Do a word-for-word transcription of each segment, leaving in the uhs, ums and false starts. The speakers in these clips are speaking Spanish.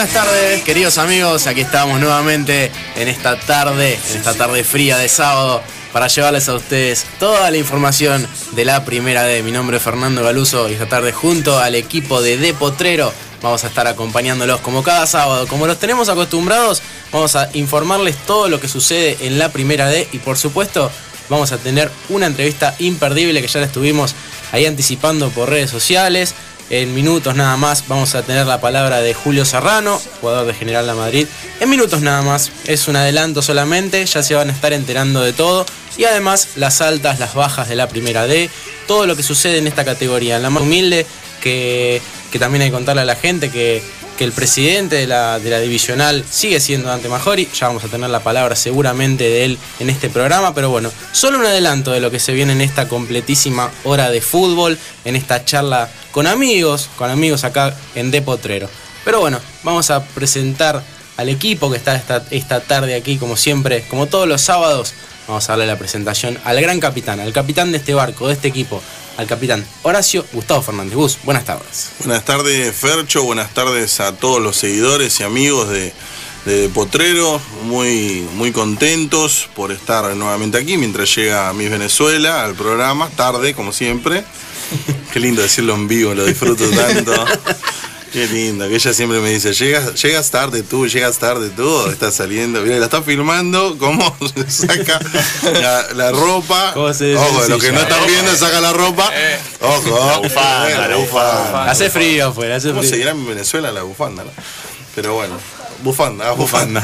buenas tardes, queridos amigos. Aquí estamos nuevamente en esta tarde, en esta tarde fría de sábado, para llevarles a ustedes toda la información de la Primera D. Mi nombre es Fernando Galuso y esta tarde junto al equipo de De Potrero vamos a estar acompañándolos como cada sábado. Como los tenemos acostumbrados, vamos a informarles todo lo que sucede en la Primera D y por supuesto vamos a tener una entrevista imperdible que ya la estuvimos ahí anticipando por redes sociales. En minutos nada más vamos a tener la palabra de Julio Serrano, jugador de General La Madrid. En minutos nada más, es un adelanto solamente, ya se van a estar enterando de todo. Y además las altas, las bajas de la Primera D, todo lo que sucede en esta categoría. En la más humilde, que, que también hay que contarle a la gente que, que el presidente de la, de la divisional sigue siendo Dante Majori. Ya vamos a tener la palabra seguramente de él en este programa, pero bueno, solo un adelanto de lo que se viene en esta completísima hora de fútbol, en esta charla con amigos, con amigos acá en De Potrero. Pero bueno, vamos a presentar al equipo que está esta, esta tarde aquí, como siempre, como todos los sábados. Vamos a darle la presentación al gran capitán, al capitán de este barco, de este equipo, al capitán Horacio Gustavo Fernández. Gus, buenas tardes. Buenas tardes, Fercho, buenas tardes a todos los seguidores y amigos de, de Potrero. Muy, muy contentos por estar nuevamente aquí mientras llega Miss Venezuela al programa, tarde, como siempre. Qué lindo decirlo en vivo, lo disfruto tanto. Qué lindo, que ella siempre me dice, llegas, llegas tarde tú, llegas tarde tú, estás saliendo, mira, la está filmando, cómo saca la, la ropa. Ojo, los que no están viendo, saca la ropa. Ojo, la bufanda, la bufanda. Hace frío afuera, hace frío. ¿Cómo se dirá en Venezuela la bufanda, no? Pero bueno, bufanda, ah, bufanda.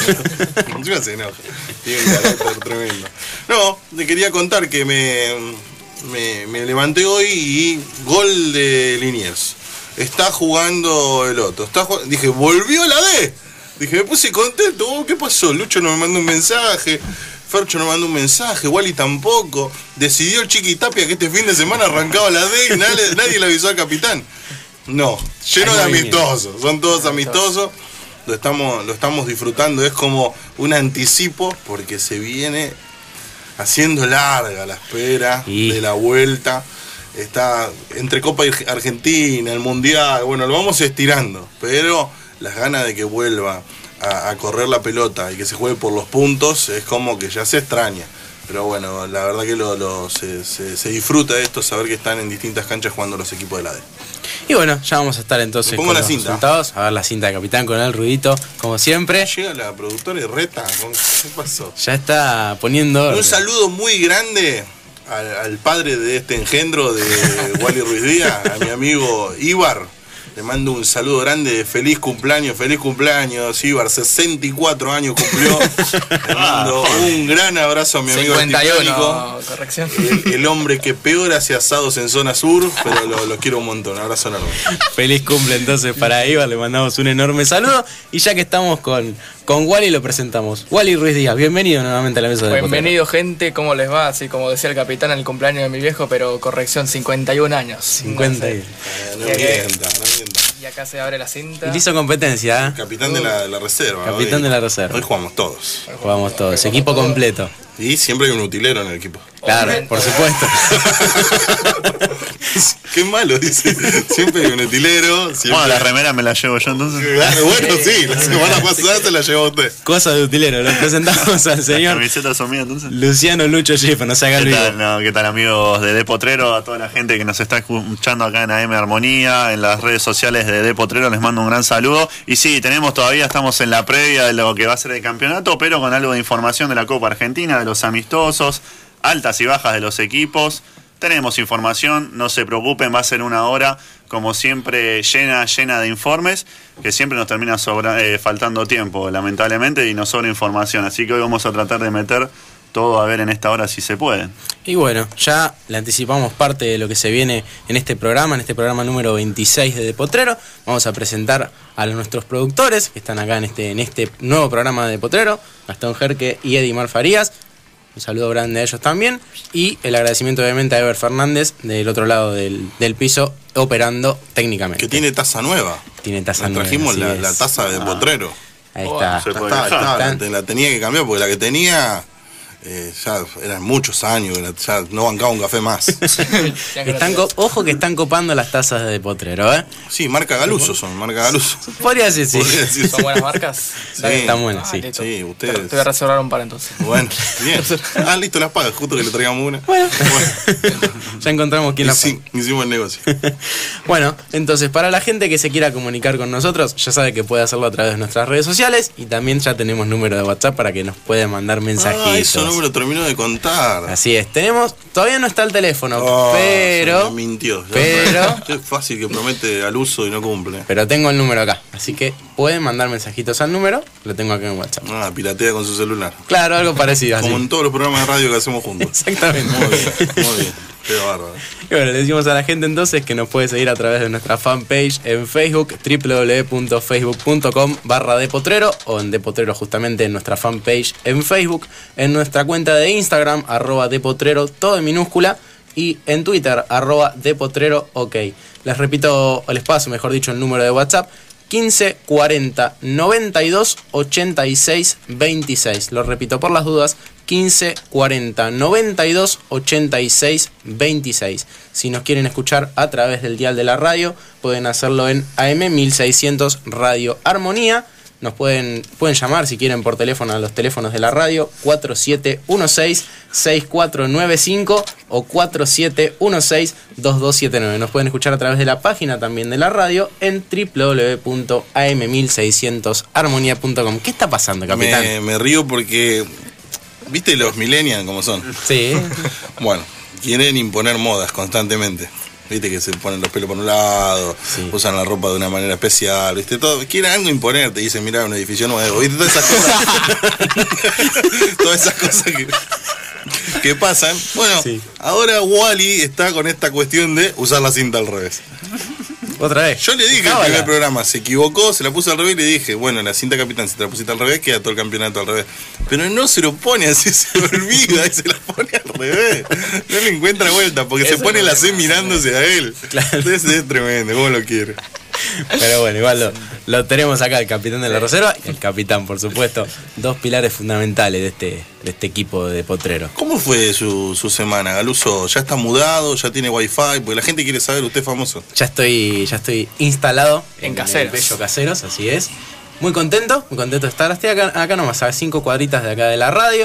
Yo se enoja, tiene un carácter tremendo. No, te quería contar que me, me, me levanté hoy y gol de Liniers. Está jugando el otro. Está jugando... Dije, volvió la D. Dije, me puse contento. Oh, ¿qué pasó? Lucho no me mandó un mensaje. Fercho no me mandó un mensaje. Wally tampoco. Decidió el Chiqui Tapia que este fin de semana arrancaba la D y nadie, nadie le avisó al capitán. No, lleno de amistosos. Son todos amistosos. Lo estamos, lo estamos disfrutando. Es como un anticipo porque se viene haciendo larga la espera y... de la vuelta. Está entre Copa Argentina, el Mundial, bueno, lo vamos estirando, pero las ganas de que vuelva a, a correr la pelota y que se juegue por los puntos es como que ya se extraña. Pero bueno, la verdad que lo, lo, se, se, se disfruta de esto, saber que están en distintas canchas jugando los equipos de la D. Y bueno, ya vamos a estar entonces con la los cinta. Resultados, a ver la cinta de capitán con el ruidito, como siempre. Llega la productora y reta, ¿qué pasó? Ya está poniendo... Un saludo muy grande Al, al padre de este engendro de Wally Ruiz Díaz, a mi amigo Ibar. Le mando un saludo grande de feliz cumpleaños, feliz cumpleaños, Ibar, sesenta y cuatro años cumplió. Le mando un gran abrazo a mi amigo cincuenta y uno, corrección. El, el hombre que peor hace asados en zona sur, pero lo, lo quiero un montón. Un abrazo enorme. Feliz cumple entonces para Ibar, le mandamos un enorme saludo. Y ya que estamos con, con Wally, lo presentamos. Wally Ruiz Díaz, bienvenido nuevamente a la mesa de Bienvenido, gente, ¿cómo les va? Así como decía el capitán, el cumpleaños de mi viejo, pero corrección, cincuenta y un años. cincuenta y uno. No mienta, no mienta. Y acá se abre la cinta. Y le hizo competencia, ¿eh? Capitán de la, de la reserva. Capitán hoy, de la reserva. Hoy jugamos todos. Hoy jugamos todos, equipo todos. Completo. Y siempre hay un utilero en el equipo. Claro, por supuesto. Qué malo, dice. Siempre hay un utilero. Siempre... Bueno, la remera me la llevo yo entonces. Claro, bueno, sí, la semana pasada se la llevó usted. Cosa de utilero, lo presentamos al señor. Las camisetas son mías entonces. Luciano Lucho Schiffer, no se haga el ¿Qué vivo. tal, no, ¿Qué tal, amigos de De Potrero? A toda la gente que nos está escuchando acá en A M Armonía, en las redes sociales de De Potrero, les mando un gran saludo. Y sí, tenemos todavía, estamos en la previa de lo que va a ser el campeonato, pero con algo de información de la Copa Argentina, de los amistosos, altas y bajas de los equipos. Tenemos información, no se preocupen, va a ser una hora, como siempre, llena, llena de informes, que siempre nos termina sobra, eh, faltando tiempo, lamentablemente, y nos sobra información. Así que hoy vamos a tratar de meter todo a ver en esta hora si se puede. Y bueno, ya le anticipamos parte de lo que se viene en este programa, en este programa número veintiséis de De Potrero. Vamos a presentar a nuestros productores que están acá en este, en este nuevo programa de De Potrero, Gastón Jerque y Edimar Farías. Un saludo grande a ellos también. Y el agradecimiento obviamente a Ever Fernández del otro lado del, del piso, operando técnicamente. Que tiene taza nueva. Tiene taza Nos nueva. Trajimos la, es. la taza de ah. Potrero. Ahí está. Oh, está, está, está, la tenía que cambiar porque la que tenía Eh, ya eran muchos años, ya no bancaba un café más. Están co- ojo que están copando las tazas de Potrero, ¿eh? Sí, marca Galuso son, marca Galuso. Podría decir sí. Podría decir. ¿Son buenas marcas? Sí. Están buenas, Ah, sí. listo. Sí, ustedes. Te, te voy a reservar un par entonces. Bueno, bien. Ah, listo, las pagas, justo que le traigamos una. Bueno, ya encontramos quién Y la sí, hicimos el negocio. Bueno, entonces para la gente que se quiera comunicar con nosotros, ya sabe que puede hacerlo a través de nuestras redes sociales y también ya tenemos número de WhatsApp para que nos puedan mandar mensajitos. Ah, eso no me lo terminó de contar. Así es, tenemos, todavía no está el teléfono, Oh, pero, se me mintió. Ya pero, fue. Qué fácil que promete al uso y no cumple. pero tengo el número acá, así que pueden mandar mensajitos al número, lo tengo acá en WhatsApp. Ah, piratea con su celular. Claro, algo parecido así. Como en todos los programas de radio que hacemos juntos. Exactamente. Muy bien, muy bien. Qué bárbaro. Y bueno, le decimos a la gente entonces que nos puede seguir a través de nuestra fanpage en Facebook, doble u doble u doble u punto facebook punto com barra Depotrero, o en Depotrero justamente en nuestra fanpage en Facebook, en nuestra cuenta de Instagram, arroba Depotrero, todo en minúscula, y en Twitter, arroba Depotrero, ok. Les repito, o les paso, mejor dicho, el número de WhatsApp, quince cuarenta noventa y dos ochenta y seis veintiséis. Lo repito por las dudas, quince cuarenta noventa y dos ochenta y seis veintiséis. Si nos quieren escuchar a través del dial de la radio, pueden hacerlo en A M mil seiscientos Radio Armonía. Nos pueden, pueden llamar si quieren por teléfono a los teléfonos de la radio cuatro siete uno seis seis cuatro nueve cinco o cuatro siete uno seis dos dos siete nueve. Nos pueden escuchar a través de la página también de la radio en doble u doble u doble u punto a m mil seiscientos armonía punto com. ¿Qué está pasando, capitán? Me, me río porque, ¿viste los millennials como son? Sí. Bueno, quieren imponer modas constantemente. Viste que se ponen los pelos por un lado, Sí. usan la ropa de una manera especial, viste, todo, quieren algo imponer, te dicen, mirá, un edificio nuevo, viste, todas esas cosas, todas esas cosas que, que pasan. Bueno, Sí. ahora Wally está con esta cuestión de usar la cinta al revés. Otra vez. Yo le dije en el Cábala. primer programa, se equivocó, se la puso al revés y le dije, bueno, la cinta capitán, si te la pusiste al revés, queda todo el campeonato al revés. Pero no se lo pone así, se olvida y se la pone al revés. No le encuentra vuelta porque Eso se pone es la lo C mirándose a él. Claro. Entonces es tremendo, ¿cómo lo quiere? Pero bueno, igual lo, lo tenemos acá, el capitán de la reserva y el capitán, por supuesto. Dos pilares fundamentales de este, de este equipo de Potrero. ¿Cómo fue su, su semana, Galuso? ¿Ya está mudado? ¿Ya tiene wifi? Porque la gente quiere saber, usted es famoso. Ya estoy, ya estoy instalado En el Caseros. Bello Caseros, así es. Muy contento, muy contento de estar. Estoy acá, acá nomás, a cinco cuadritas de acá de la radio.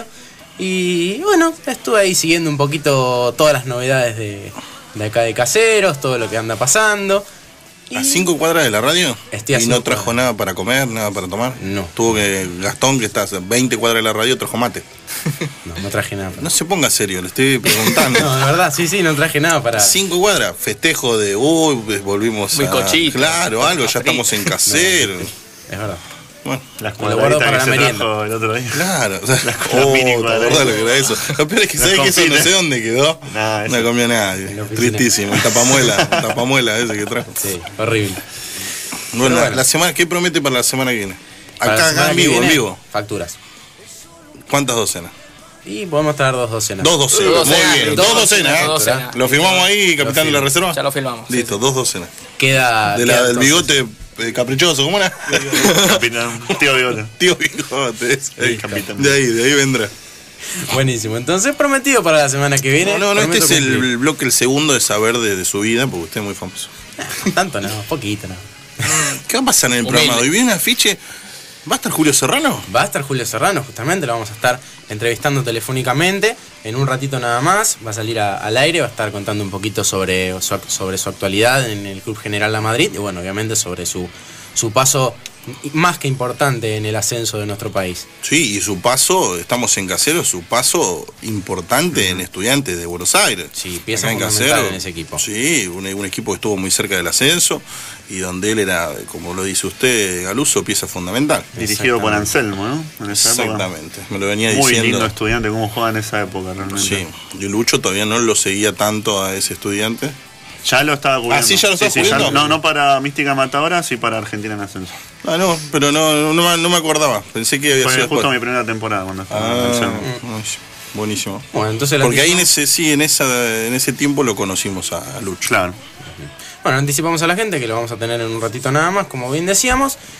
Y bueno, estuve ahí siguiendo un poquito todas las novedades de, de acá de Caseros, todo lo que anda pasando. ¿A Y- cinco cuadras de la radio? Estoy a ¿Y no cinco trajo cuadras. nada para comer, nada para tomar? No. Tuvo que, Gastón, que está a veinte cuadras de la radio, trajo mate. No, no traje nada. para- No se ponga serio, le estoy preguntando. No, de verdad, sí, sí, no traje nada para... Cinco cuadras, festejo de uy, pues volvimos Muy a. cochito. Claro, algo, ya Frito. estamos en casero. Es verdad. Bueno, Las Me lo guardo cuadraditas para que la se merienda. trajo el otro día. claro. O sea, Las oh, mini ¿te cuadraditas. acordás lo que era eso? Lo peor es que Las sabes que eso no confites. sé dónde quedó. Nah, eso- No comió nadie. En la oficina. Tristísimo, el tapamuela, el tapamuela ese que trajo. Sí, horrible. Bueno, Pero bueno. la semana, ¿qué promete para la semana que viene? Para la Acá, semana acá en que vivo, en viene, vivo. Facturas. ¿Cuántas docenas? Y podemos traer dos docenas. Dos docenas, Dos muy docenas, bien. dos Dos docenas, ¿eh? dos docenas. Lo firmamos ahí, capitán de la firmo. reserva. Ya lo filmamos. sí, Listo, dos docenas. Queda... De la queda del entonces- bigote eh, caprichoso, ¿cómo era? Capitán, tío Bigote. Tío bigote, ese. El capitán. De ahí, de ahí vendrá. Buenísimo. Entonces, prometido para la semana que viene. No, no, no, este prometo es el cumplir. bloque, el segundo de saber de, de su vida, porque usted es muy famoso. Tanto no, poquito no. ¿Qué va a pasar en el Humilde. programa de hoy? ¿Viene un afiche? ¿Va a estar Julio Serrano? Va a estar Julio Serrano, justamente, lo vamos a estar entrevistando telefónicamente en un ratito nada más. Va a salir a- al aire, va a estar contando un poquito sobre su, ac- sobre su actualidad en el Club General La Madrid y bueno, obviamente sobre su, su paso más que importante en el ascenso de nuestro país. Sí, y su paso, estamos en Casero, su paso importante en Estudiantes de Buenos Aires. Sí, pieza Acá en fundamental Casero, en ese equipo. Sí, un, un equipo que estuvo muy cerca del ascenso y donde él era, como lo dice usted, Galuso, pieza fundamental. Dirigido por Exactamente. Anselmo, ¿no? En esa época. Exactamente, me lo venía Muy diciendo. lindo estudiante, cómo jugaba en esa época realmente. Sí, yo Lucho todavía no lo seguía tanto a ese estudiante. Ya lo estaba cubriendo. Ah, ¿sí ya lo estaba cubriendo? no, no para Mística Matadora, sí para Argentina en Ascenso. Ah, no, pero no, no, me- no me acordaba. Pensé que había Fue sido justo después. mi primera temporada cuando estaba en Ah, Anselmo. ay, buenísimo. Bueno, entonces le Porque ahí en anticipamos- ese, sí, en esa, en ese tiempo lo conocimos a, a Lucho. Claro. Bueno, anticipamos a la gente que lo vamos a tener en un ratito nada más, como bien decíamos.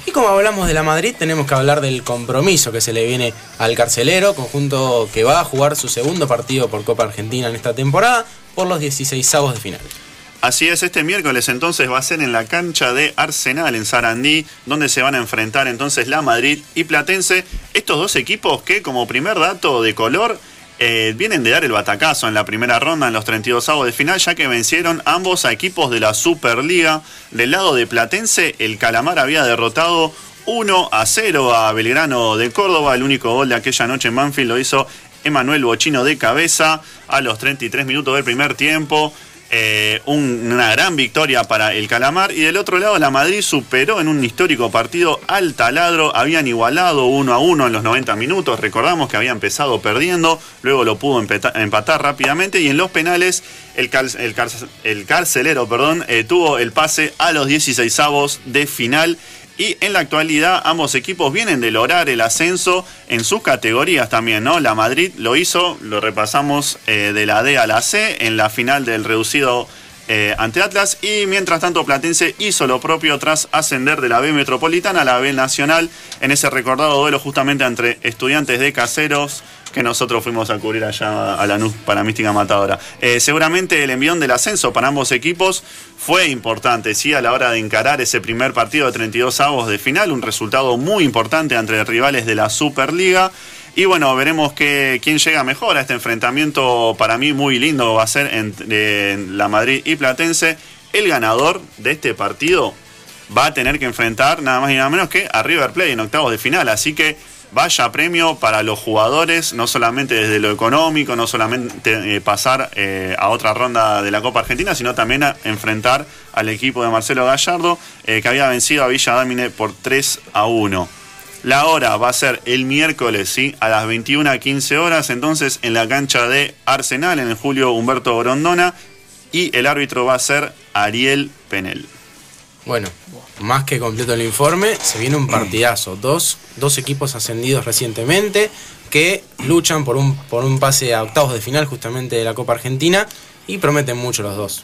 Y como hablamos de la Madrid, tenemos que hablar del compromiso que se le viene al carcelero, conjunto que va a jugar su segundo partido por Copa Argentina en esta temporada, por los dieciseisavos de final. Así es, este miércoles entonces va a ser en la cancha de Arsenal en Sarandí, donde se van a enfrentar entonces la Madrid y Platense. Estos dos equipos que, como primer dato de color, eh, vienen de dar el batacazo en la primera ronda en los treinta y dos avos de final, ya que vencieron ambos a equipos de la Superliga. Del lado de Platense, el Calamar había derrotado uno a cero a Belgrano de Córdoba. El único gol de aquella noche en Banfield lo hizo Emanuel Bochino de cabeza a los treinta y tres minutos del primer tiempo. Eh, un, una gran victoria para el Calamar. Y del otro lado, la Madrid superó en un histórico partido al Taladro. Habían igualado uno a uno en los noventa minutos. Recordamos que había empezado perdiendo, luego lo pudo empeta, empatar rápidamente, y en los penales el, cal, el, cal, el carcelero perdón, eh, tuvo el pase a los dieciseisavos de final. Y en la actualidad ambos equipos vienen de lograr el ascenso en sus categorías también, ¿no? La Madrid lo hizo, lo repasamos, eh, de la D a la C en la final del reducido eh, ante Atlas, y mientras tanto Platense hizo lo propio tras ascender de la B Metropolitana a la B Nacional en ese recordado duelo justamente entre Estudiantes de Caseros, que nosotros fuimos a cubrir allá a Lanús para Mística Matadora. Eh, seguramente el envión del ascenso para ambos equipos fue importante, sí, a la hora de encarar ese primer partido de treinta y dos avos de final, un resultado muy importante entre rivales de la Superliga. Y bueno, veremos que, quién llega mejor a este enfrentamiento. Para mí muy lindo va a ser entre eh, la Madrid y Platense. El ganador de este partido va a tener que enfrentar nada más y nada menos que a River Plate en octavos de final, así que vaya premio para los jugadores, no solamente desde lo económico, no solamente eh, pasar eh, a otra ronda de la Copa Argentina, sino también a enfrentar al equipo de Marcelo Gallardo, eh, que había vencido a Villa Dálmine por tres a uno. La hora va a ser el miércoles, ¿sí?, a las veintiuna a quince horas, entonces en la cancha de Arsenal, en el Julio Humberto Grondona, y el árbitro va a ser Ariel Penel. Bueno, más que completo el informe, se viene un partidazo. Dos, dos equipos ascendidos recientemente que luchan por un, por un pase a octavos de final justamente de la Copa Argentina, y prometen mucho los dos.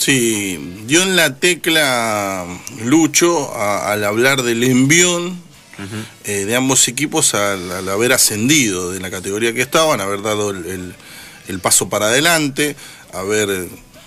Sí, dio en la tecla Lucho a, al hablar del envión uh-huh. eh, de ambos equipos al, al haber ascendido de la categoría que estaban, haber dado el, el, el paso para adelante, haber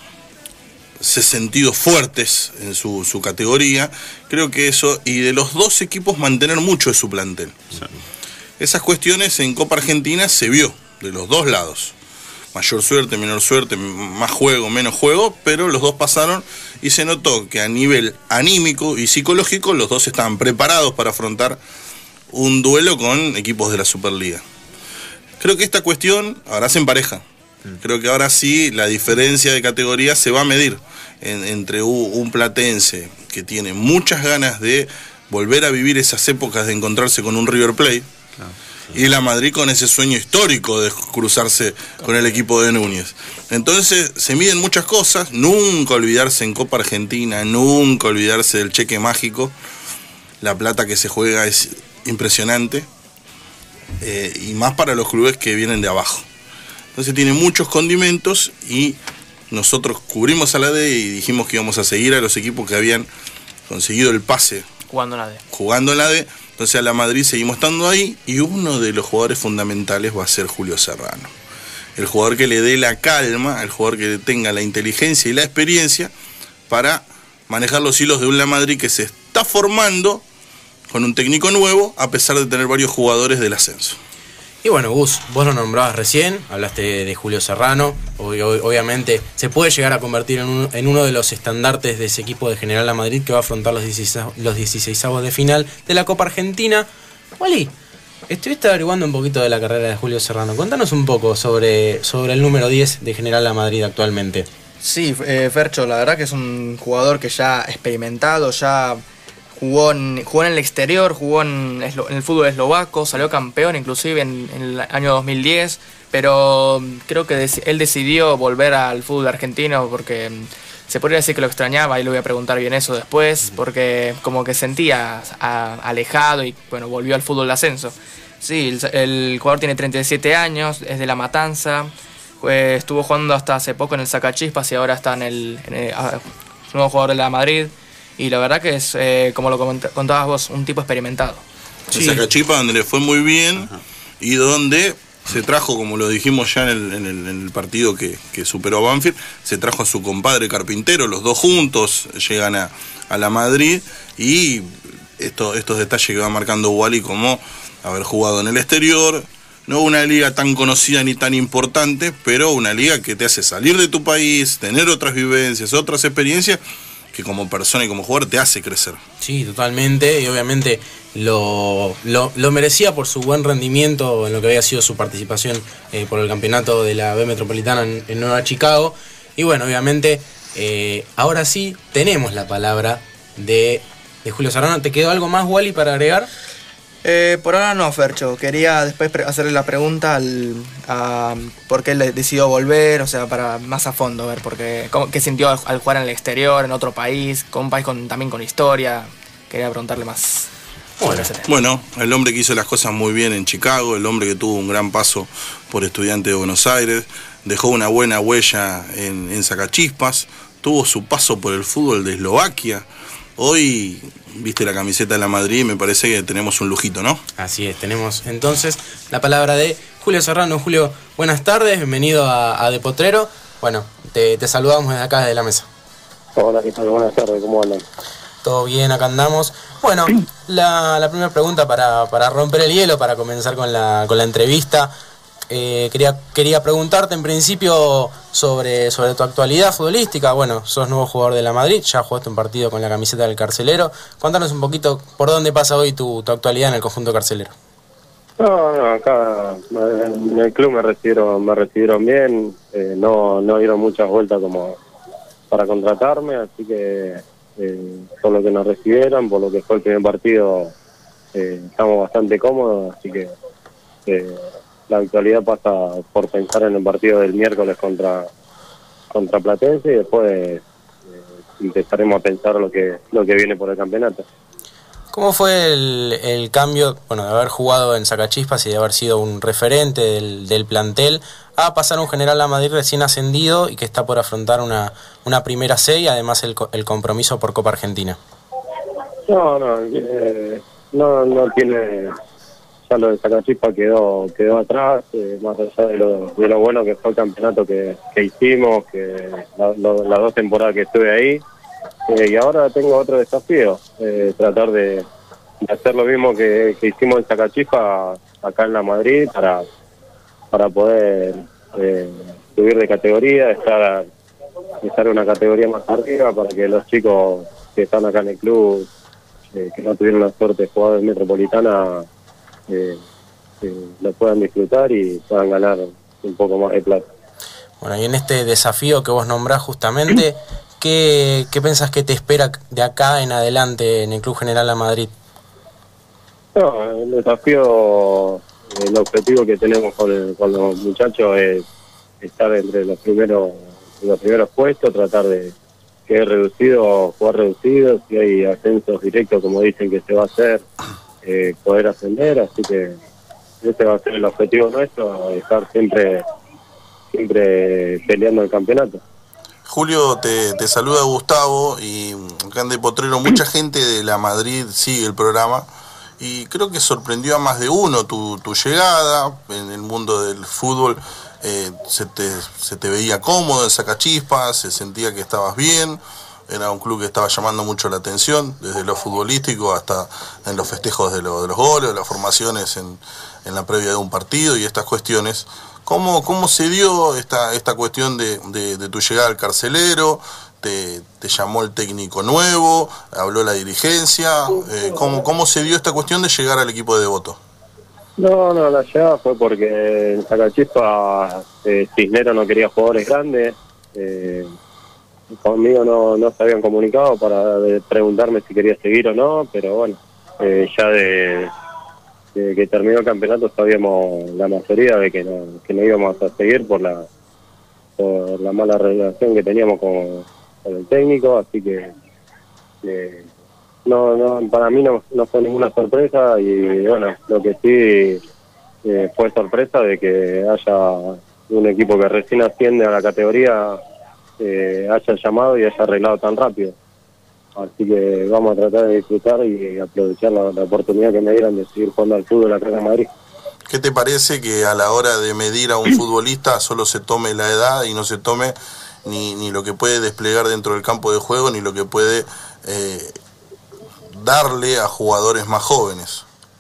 se sentido fuertes en su, su categoría. Creo que eso, y de los dos equipos mantener mucho de su plantel. Sí. Esas cuestiones en Copa Argentina se vio de los dos lados. Mayor suerte, menor suerte, más juego, menos juego, pero los dos pasaron y se notó que a nivel anímico y psicológico los dos estaban preparados para afrontar un duelo con equipos de la Superliga. Creo que esta cuestión ahora se empareja. Creo que ahora sí la diferencia de categoría se va a medir en, entre un, un platense que tiene muchas ganas de volver a vivir esas épocas de encontrarse con un River Plate, claro, sí, y la Madrid con ese sueño histórico de cruzarse con el equipo de Núñez. Entonces se miden muchas cosas, nunca olvidarse en Copa Argentina, nunca olvidarse del cheque mágico. La plata que se juega es impresionante, eh, y más para los clubes que vienen de abajo. Entonces tiene muchos condimentos, y nosotros cubrimos a la D y dijimos que íbamos a seguir a los equipos que habían conseguido el pase jugando en la D. Jugando en la D. Entonces a la Madrid seguimos estando ahí, y uno de los jugadores fundamentales va a ser Julio Serrano. El jugador que le dé la calma, el jugador que tenga la inteligencia y la experiencia para manejar los hilos de un La Madrid que se está formando con un técnico nuevo, a pesar de tener varios jugadores del ascenso. Y bueno, Gus, vos lo nombrabas recién, hablaste de Julio Serrano, obviamente se puede llegar a convertir en, un, en uno de los estandartes de ese equipo de General La Madrid que va a afrontar los dieciseisavos de final de la Copa Argentina. Wally, estuviste averiguando un poquito de la carrera de Julio Serrano, contanos un poco sobre, sobre el número diez de General La Madrid actualmente. Sí, eh, Fercho, la verdad que es un jugador que ya experimentado, ya Jugó en, jugó en el exterior, jugó en, en el fútbol eslovaco, salió campeón inclusive en, en el año dos mil diez, pero creo que dec- él decidió volver al fútbol argentino porque se podría decir que lo extrañaba, y le voy a preguntar bien eso después, porque como que sentía a, alejado, y bueno, volvió al fútbol de ascenso. Sí, el, el jugador tiene treinta y siete años, es de La Matanza, eh, estuvo jugando hasta hace poco en el Sacachispas y ahora está en el, en el uh, nuevo jugador de la Madrid. y la verdad que es, eh, como lo contabas vos, un tipo experimentado. Sí. En Sacachispas, donde le fue muy bien. Ajá. Y donde se trajo, como lo dijimos ya en el, en el, en el partido que, que superó a Banfield, se trajo a su compadre Carpintero, los dos juntos llegan a, a la Madrid, y esto, estos detalles que va marcando Wally, como haber jugado en el exterior, no una liga tan conocida ni tan importante, pero una liga que te hace salir de tu país, tener otras vivencias, otras experiencias, que como persona y como jugador te hace crecer. Sí, totalmente, y obviamente lo, lo, lo merecía por su buen rendimiento en lo que había sido su participación eh, por el campeonato de la B Metropolitana en, en Nueva Chicago. Y bueno, obviamente, eh, ahora sí tenemos la palabra de, de Julio Serrano. ¿Te quedó algo más, Wally, para agregar? Eh, por ahora no, Fercho. Quería después hacerle la pregunta al, a por qué él decidió volver, o sea, para más a fondo, ver por qué, cómo, qué sintió al, al jugar en el exterior, en otro país, con un país con, también con historia. Quería preguntarle más sobre ese tema. Bueno, el hombre que hizo las cosas muy bien en Chicago, el hombre que tuvo un gran paso por Estudiantes de Buenos Aires, dejó una buena huella en, en Sacachispas, tuvo su paso por el fútbol de Eslovaquia. Hoy viste la camiseta de la Madrid y me parece que tenemos un lujito, ¿no? Así es, tenemos entonces la palabra de Julio Serrano. Julio, buenas tardes, bienvenido a, a De Potrero. Bueno, te, te saludamos desde acá, desde la mesa. Hola, ¿qué tal? Buenas tardes, ¿cómo andan? Todo bien, acá andamos. Bueno, la, la primera pregunta para, para romper el hielo, para comenzar con la, con la entrevista. Eh, quería, quería preguntarte en principio sobre, sobre tu actualidad futbolística. Bueno, sos nuevo jugador de la Madrid, ya jugaste un partido con la camiseta del Carcelero. Cuéntanos un poquito por dónde pasa hoy tu, tu actualidad en el conjunto carcelero. No, no, acá en el club me recibieron, me recibieron bien, eh, no, no dieron muchas vueltas como para contratarme, así que eh, por lo que nos recibieron, por lo que fue el primer partido, eh, estamos bastante cómodos, así que eh, la actualidad pasa por pensar en el partido del miércoles contra contra Platense, y después eh, empezaremos a pensar lo que lo que viene por el campeonato. ¿Cómo fue el, el cambio, bueno, de haber jugado en Sacachispas y de haber sido un referente del, del plantel, a pasar a un General La Madrid recién ascendido y que está por afrontar una, una primera C y además el, el compromiso por Copa Argentina? No, no, eh, no, no tiene... Ya lo de Sacachispas quedó quedó atrás, eh, más allá de lo, de lo bueno que fue el campeonato que, que hicimos, que la, lo, las dos temporadas que estuve ahí, eh, y ahora tengo otro desafío, eh, tratar de, de hacer lo mismo que, que hicimos en Sacachispas acá en la Madrid, para, para poder eh, subir de categoría, estar, estar una categoría más arriba, para que los chicos que están acá en el club, eh, que no tuvieron la suerte de jugar en Metropolitana, Eh, eh, lo puedan disfrutar y puedan ganar un poco más de plata. Bueno, y en este desafío que vos nombrás justamente, ¿qué, qué pensás que te espera de acá en adelante en el Club General La Madrid? No, el desafío, el objetivo que tenemos con, el, con los muchachos es estar entre los primeros los primeros puestos, tratar de que es reducido, jugar reducido, si hay ascensos directos como dicen que se va a hacer, Eh, poder ascender, así que ese va a ser el objetivo nuestro, estar siempre siempre peleando el campeonato. Julio, te, te saluda Gustavo, y acá en De Potrero mucha gente de la Madrid sigue el programa y creo que sorprendió a más de uno tu, tu llegada en el mundo del fútbol. Eh, se, te, se te veía cómodo en Sacachispas, se sentía que estabas bien. Era un club que estaba llamando mucho la atención, desde lo futbolístico hasta en los festejos de, lo, de los goles, las formaciones en, en la previa de un partido y estas cuestiones. ¿Cómo, cómo se dio esta, esta cuestión de, de, de tu llegada al Carcelero? ¿Te, te llamó el técnico nuevo? ¿Habló la dirigencia? Eh, ¿cómo, ¿Cómo se dio esta cuestión de llegar al equipo de Devoto? No, no, la llegada fue porque en Sacachispas eh, Cisneros no quería jugadores grandes. Eh, Conmigo no, no se habían comunicado para de preguntarme si quería seguir o no, pero bueno, eh, ya de, de que terminó el campeonato sabíamos la mayoría de que no, que no íbamos a seguir por la por la mala relación que teníamos con, con el técnico, así que eh, no, no para mí no, no fue ninguna sorpresa, y bueno, lo que sí eh, fue sorpresa de que haya un equipo que recién asciende a la categoría, Eh, haya llamado y haya arreglado tan rápido. Así que vamos a tratar de disfrutar y aprovechar la, la oportunidad que me dieron de seguir jugando al fútbol acá en Madrid. ¿Qué te parece que a la hora de medir a un futbolista solo se tome la edad y no se tome ni, ni lo que puede desplegar dentro del campo de juego, ni lo que puede eh, darle a jugadores más jóvenes?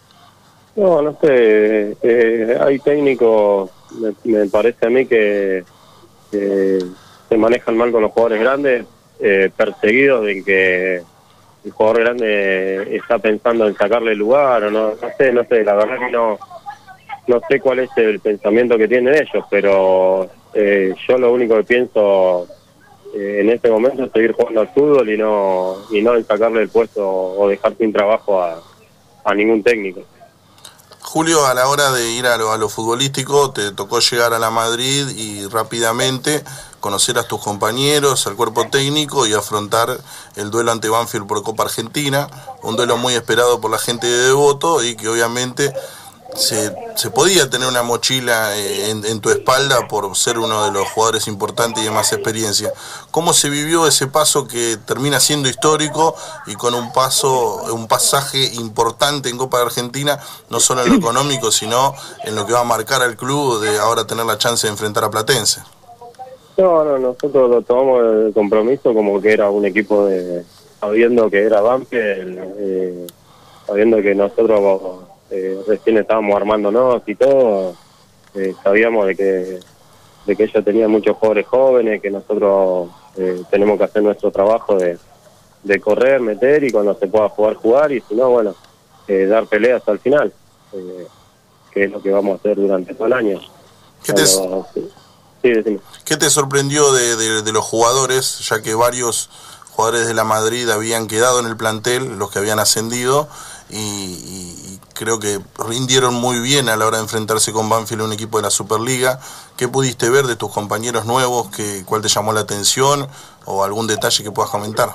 No, no sé, eh, hay técnicos, me, me parece a mí que, que se manejan mal con los jugadores grandes, eh, perseguidos de que el jugador grande está pensando en sacarle el lugar, o no, no sé, no sé, la verdad que no, no sé cuál es el pensamiento que tienen ellos, pero eh, yo lo único que pienso eh, en este momento es seguir jugando al fútbol y no, y no en sacarle el puesto o dejar sin trabajo a, a ningún técnico. Julio, a la hora de ir a lo, a lo futbolístico, te tocó llegar a la Madrid y rápidamente conocer a tus compañeros, al cuerpo técnico y afrontar el duelo ante Banfield por Copa Argentina, un duelo muy esperado por la gente de Devoto y que obviamente se, se podía tener una mochila en, en tu espalda por ser uno de los jugadores importantes y de más experiencia. ¿Cómo se vivió ese paso que termina siendo histórico y con un paso, un pasaje importante en Copa Argentina, no solo en lo económico, sino en lo que va a marcar al club de ahora tener la chance de enfrentar a Platense? No, no, nosotros lo tomamos el compromiso como que era un equipo de, sabiendo que era Banfield, eh, sabiendo que nosotros eh, recién estábamos armándonos y todo, eh, sabíamos de que de que ellos tenían muchos jugadores jóvenes, que nosotros eh, tenemos que hacer nuestro trabajo de, de correr, meter y cuando se pueda jugar, jugar y si no, bueno, eh, dar peleas hasta el final, eh, que es lo que vamos a hacer durante todo el año. ¿Qué te, Cuando, sí, sí, decime. ¿Qué te sorprendió de, de, de los jugadores, ya que varios jugadores de la Madrid habían quedado en el plantel, los que habían ascendido, y, y, y creo que rindieron muy bien a la hora de enfrentarse con Banfield, un equipo de la Superliga? ¿Qué pudiste ver de tus compañeros nuevos? ¿Qué, ¿Cuál te llamó la atención? ¿O algún detalle que puedas comentar?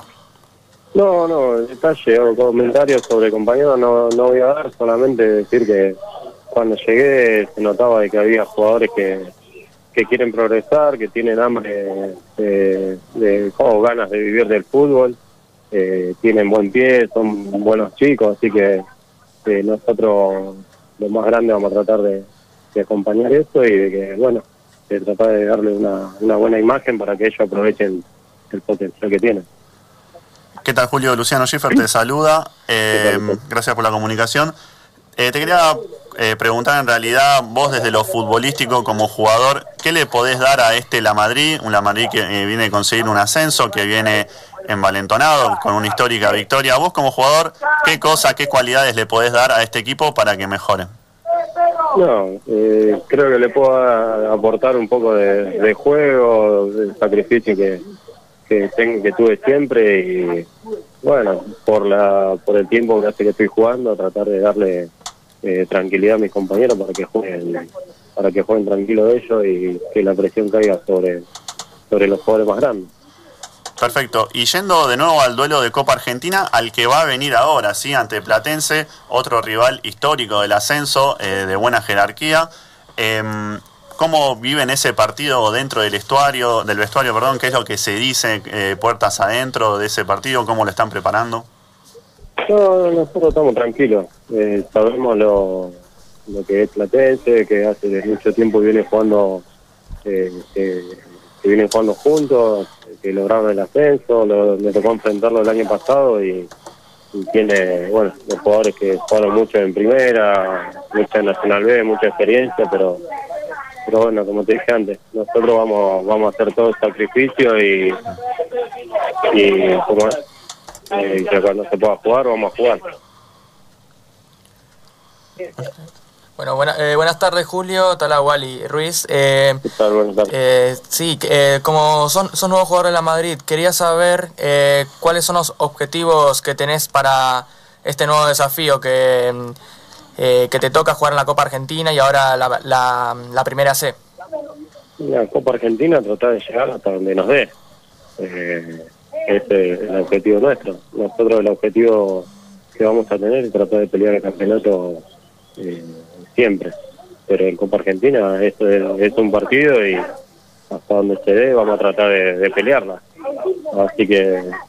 No, no, detalle o comentarios sobre compañeros no, no voy a dar, solamente decir que cuando llegué se notaba de que había jugadores que, que quieren progresar, que tienen hambre de, de, o ganas de vivir del fútbol, eh, tienen buen pie, son buenos chicos, así que eh, nosotros lo más grande vamos a tratar de, de acompañar esto y de que, bueno, de tratar de darle una, una buena imagen para que ellos aprovechen el potencial que tienen. ¿Qué tal, Julio? Luciano Schiffer te saluda. Eh, gracias por la comunicación. Eh, te quería eh, preguntar, en realidad, vos desde lo futbolístico como jugador, ¿qué le podés dar a este La Madrid? Un La Madrid que eh, viene a conseguir un ascenso, que viene envalentonado con una histórica victoria. Vos como jugador, ¿qué cosas, qué cualidades le podés dar a este equipo para que mejore? No, eh, creo que le puedo aportar un poco de, de juego, del sacrificio que, que, tengo, que tuve siempre y bueno, por la por el tiempo que hace que estoy jugando, tratar de darle eh, tranquilidad a mis compañeros para que jueguen para que jueguen tranquilo ellos y que la presión caiga sobre, sobre los jugadores más grandes. Perfecto. Y yendo de nuevo al duelo de Copa Argentina, al que va a venir ahora, ¿sí? Ante Platense, otro rival histórico del ascenso, eh, de buena jerarquía. Eh, ¿Cómo viven ese partido dentro del vestuario, del vestuario, perdón? ¿Qué es lo que se dice eh, puertas adentro de ese partido? ¿Cómo lo están preparando? No, nosotros estamos tranquilos. Eh, sabemos lo, lo que es Platense, que hace mucho tiempo viene jugando, eh, eh, que vienen jugando juntos, que lograron el ascenso, lo, me tocó enfrentarlo el año pasado y, y tiene, bueno, los jugadores que jugaron mucho en primera, mucha en Nacional B, mucha experiencia, pero pero bueno, como te dije antes, nosotros vamos vamos a hacer todo el sacrificio y, y como es, eh, que cuando se pueda jugar, vamos a jugar. Bueno, buena, eh, buenas tardes, Julio. Tala Wally Ruiz. Eh, ¿Qué tal? Buenas tardes. Eh, sí, eh, como son, son nuevos jugadores de la Madrid, quería saber eh, cuáles son los objetivos que tenés para este nuevo desafío que, eh, que te toca jugar en la Copa Argentina y ahora la, la, la Primera C. La Copa Argentina, tratar de llegar hasta donde nos dé. Eh, ese es el objetivo nuestro. Nosotros el objetivo que vamos a tener es tratar de pelear el campeonato eh, siempre, pero en Copa Argentina esto es, es un partido y hasta donde se dé vamos a tratar de, de pelearla, así que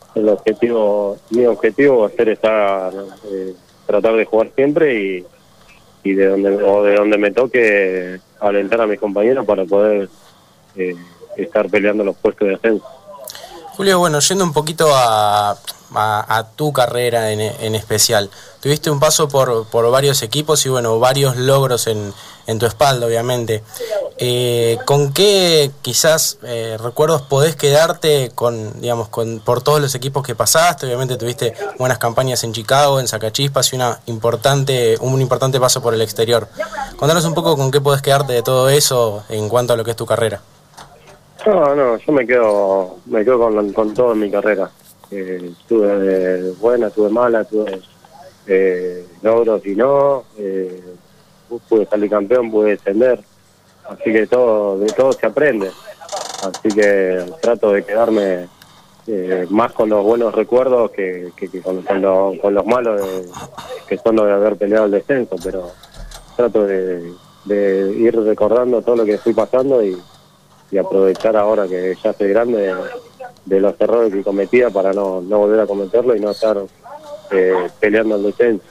el objetivo, mi objetivo va a ser estar, eh, tratar de jugar siempre y, y de donde o de donde me toque alentar a mis compañeros para poder eh, estar peleando los puestos de ascenso. Julio, bueno, yendo un poquito a, a, a tu carrera en, en especial, tuviste un paso por, por varios equipos y bueno, varios logros en, en tu espalda, obviamente. Eh, ¿Con qué quizás eh, recuerdos podés quedarte con, digamos, con por todos los equipos que pasaste? Obviamente tuviste buenas campañas en Chicago, en Sacachispas y una importante, un importante paso por el exterior. Contanos un poco con qué podés quedarte de todo eso en cuanto a lo que es tu carrera. No, no, yo me quedo, me quedo con, con todo en mi carrera. Eh, tuve buena, tuve mala, tuve eh, logros y no. Eh, pude salir campeón, pude descender. Así que todo, de todo se aprende. Así que trato de quedarme eh, más con los buenos recuerdos que, que, que con, con, lo, con los malos, de, que son los de haber peleado el descenso. Pero trato de, de ir recordando todo lo que fui pasando y, y aprovechar ahora que ya soy grande de, de los errores que cometía para no, no volver a cometerlo y no estar eh, peleando el descenso.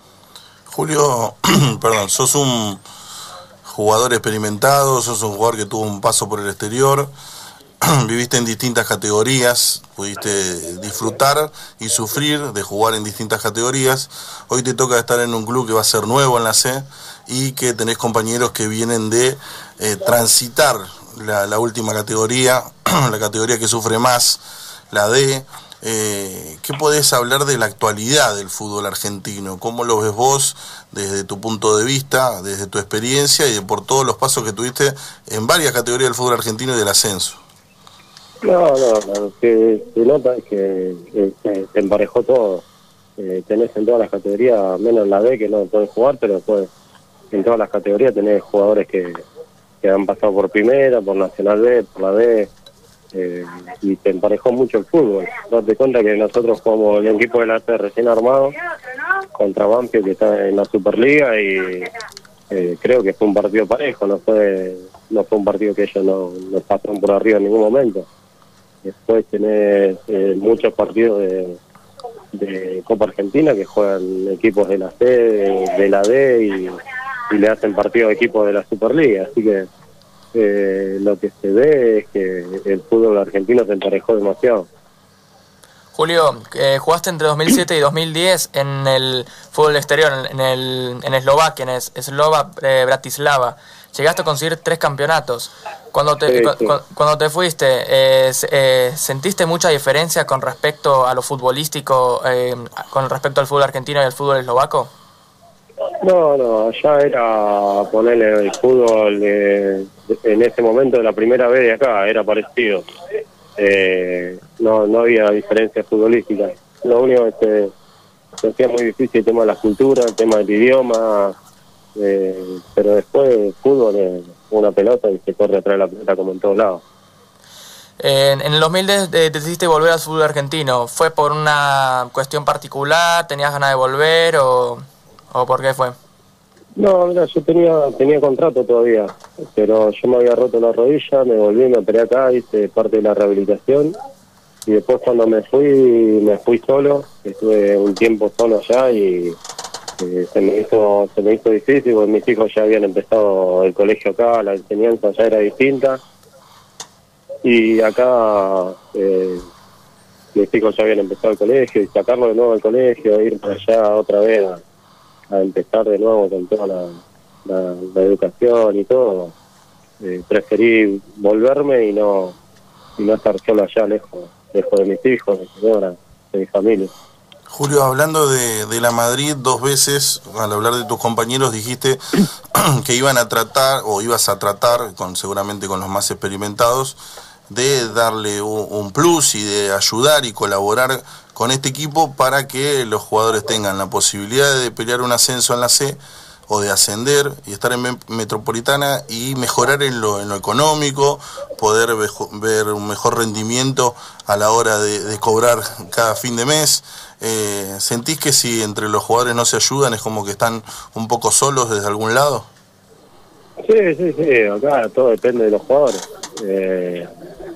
Julio, perdón, sos un jugador experimentado, sos un jugador que tuvo un paso por el exterior, viviste en distintas categorías, pudiste disfrutar y sufrir de jugar en distintas categorías. Hoy te toca estar en un club que va a ser nuevo en la C y que tenés compañeros que vienen de eh, transitar la, la última categoría, la categoría que sufre más, la D. Eh, ¿Qué podés hablar de la actualidad del fútbol argentino? ¿Cómo lo ves vos desde tu punto de vista, desde tu experiencia y de por todos los pasos que tuviste en varias categorías del fútbol argentino y del ascenso? No, no, lo que se nota es que, que, que se emparejó todo. Eh, tenés en todas las categorías, menos en la D que no podés jugar, pero después en todas las categorías tenés jugadores que, que han pasado por primera, por Nacional B, por la D. Eh, y se emparejó mucho el fútbol. Date cuenta que nosotros jugamos el equipo de la C recién armado contra Banfield, que está en la Superliga, y eh, creo que fue un partido parejo, no fue no fue un partido que ellos no, no pasaron por arriba en ningún momento. Después tenés eh, muchos partidos de, de Copa Argentina que juegan equipos de la C, de, de la D y, y le hacen partidos a equipos de la Superliga, así que Eh, lo que se ve es que el fútbol argentino se emparejó demasiado. Julio, eh, jugaste entre dos mil siete y dos mil diez en el fútbol exterior, en el en Eslovaquia, en Slova eh, Bratislava. Llegaste a conseguir tres campeonatos. Cuando te, sí, cu sí. cu cuando te fuiste, eh, eh, ¿sentiste mucha diferencia con respecto a lo futbolístico, eh, con respecto al fútbol argentino y al fútbol eslovaco? No, no, allá era ponerle el fútbol eh, en ese momento de la primera vez de acá, era parecido. Eh, no, no había diferencias futbolísticas. Lo único que se, se hacía muy difícil el tema de la cultura, el tema del idioma, eh, pero después el fútbol es una pelota y se corre atrás de la pelota como en todos lados. Eh, en el dos mil diez eh, decidiste volver al fútbol argentino. ¿Fue por una cuestión particular? ¿Tenías ganas de volver o, o por qué fue? No, mira, yo tenía tenía contrato todavía, pero yo me había roto la rodilla, me volví, me operé acá, hice parte de la rehabilitación y después cuando me fui, me fui solo, estuve un tiempo solo allá y eh, se me hizo se me hizo difícil porque mis hijos ya habían empezado el colegio acá, la enseñanza ya era distinta y acá eh, mis hijos ya habían empezado el colegio y sacarlo de nuevo del colegio, ir para allá otra vez a, a empezar de nuevo con toda la, la, la educación y todo, eh, preferí volverme y no y no estar solo allá lejos, lejos de mis hijos, de mi señora, de mi familia. Julio, hablando de, de la Madrid, dos veces, al hablar de tus compañeros, dijiste que iban a tratar, o ibas a tratar, con seguramente con los más experimentados, de darle un, un plus y de ayudar y colaborar con este equipo para que los jugadores tengan la posibilidad de pelear un ascenso en la C o de ascender y estar en Metropolitana y mejorar en lo, en lo económico, poder ver un mejor rendimiento a la hora de, de cobrar cada fin de mes. Eh, ¿Sentís que si entre los jugadores no se ayudan es como que están un poco solos desde algún lado? Sí, sí, sí, acá todo depende de los jugadores. Eh,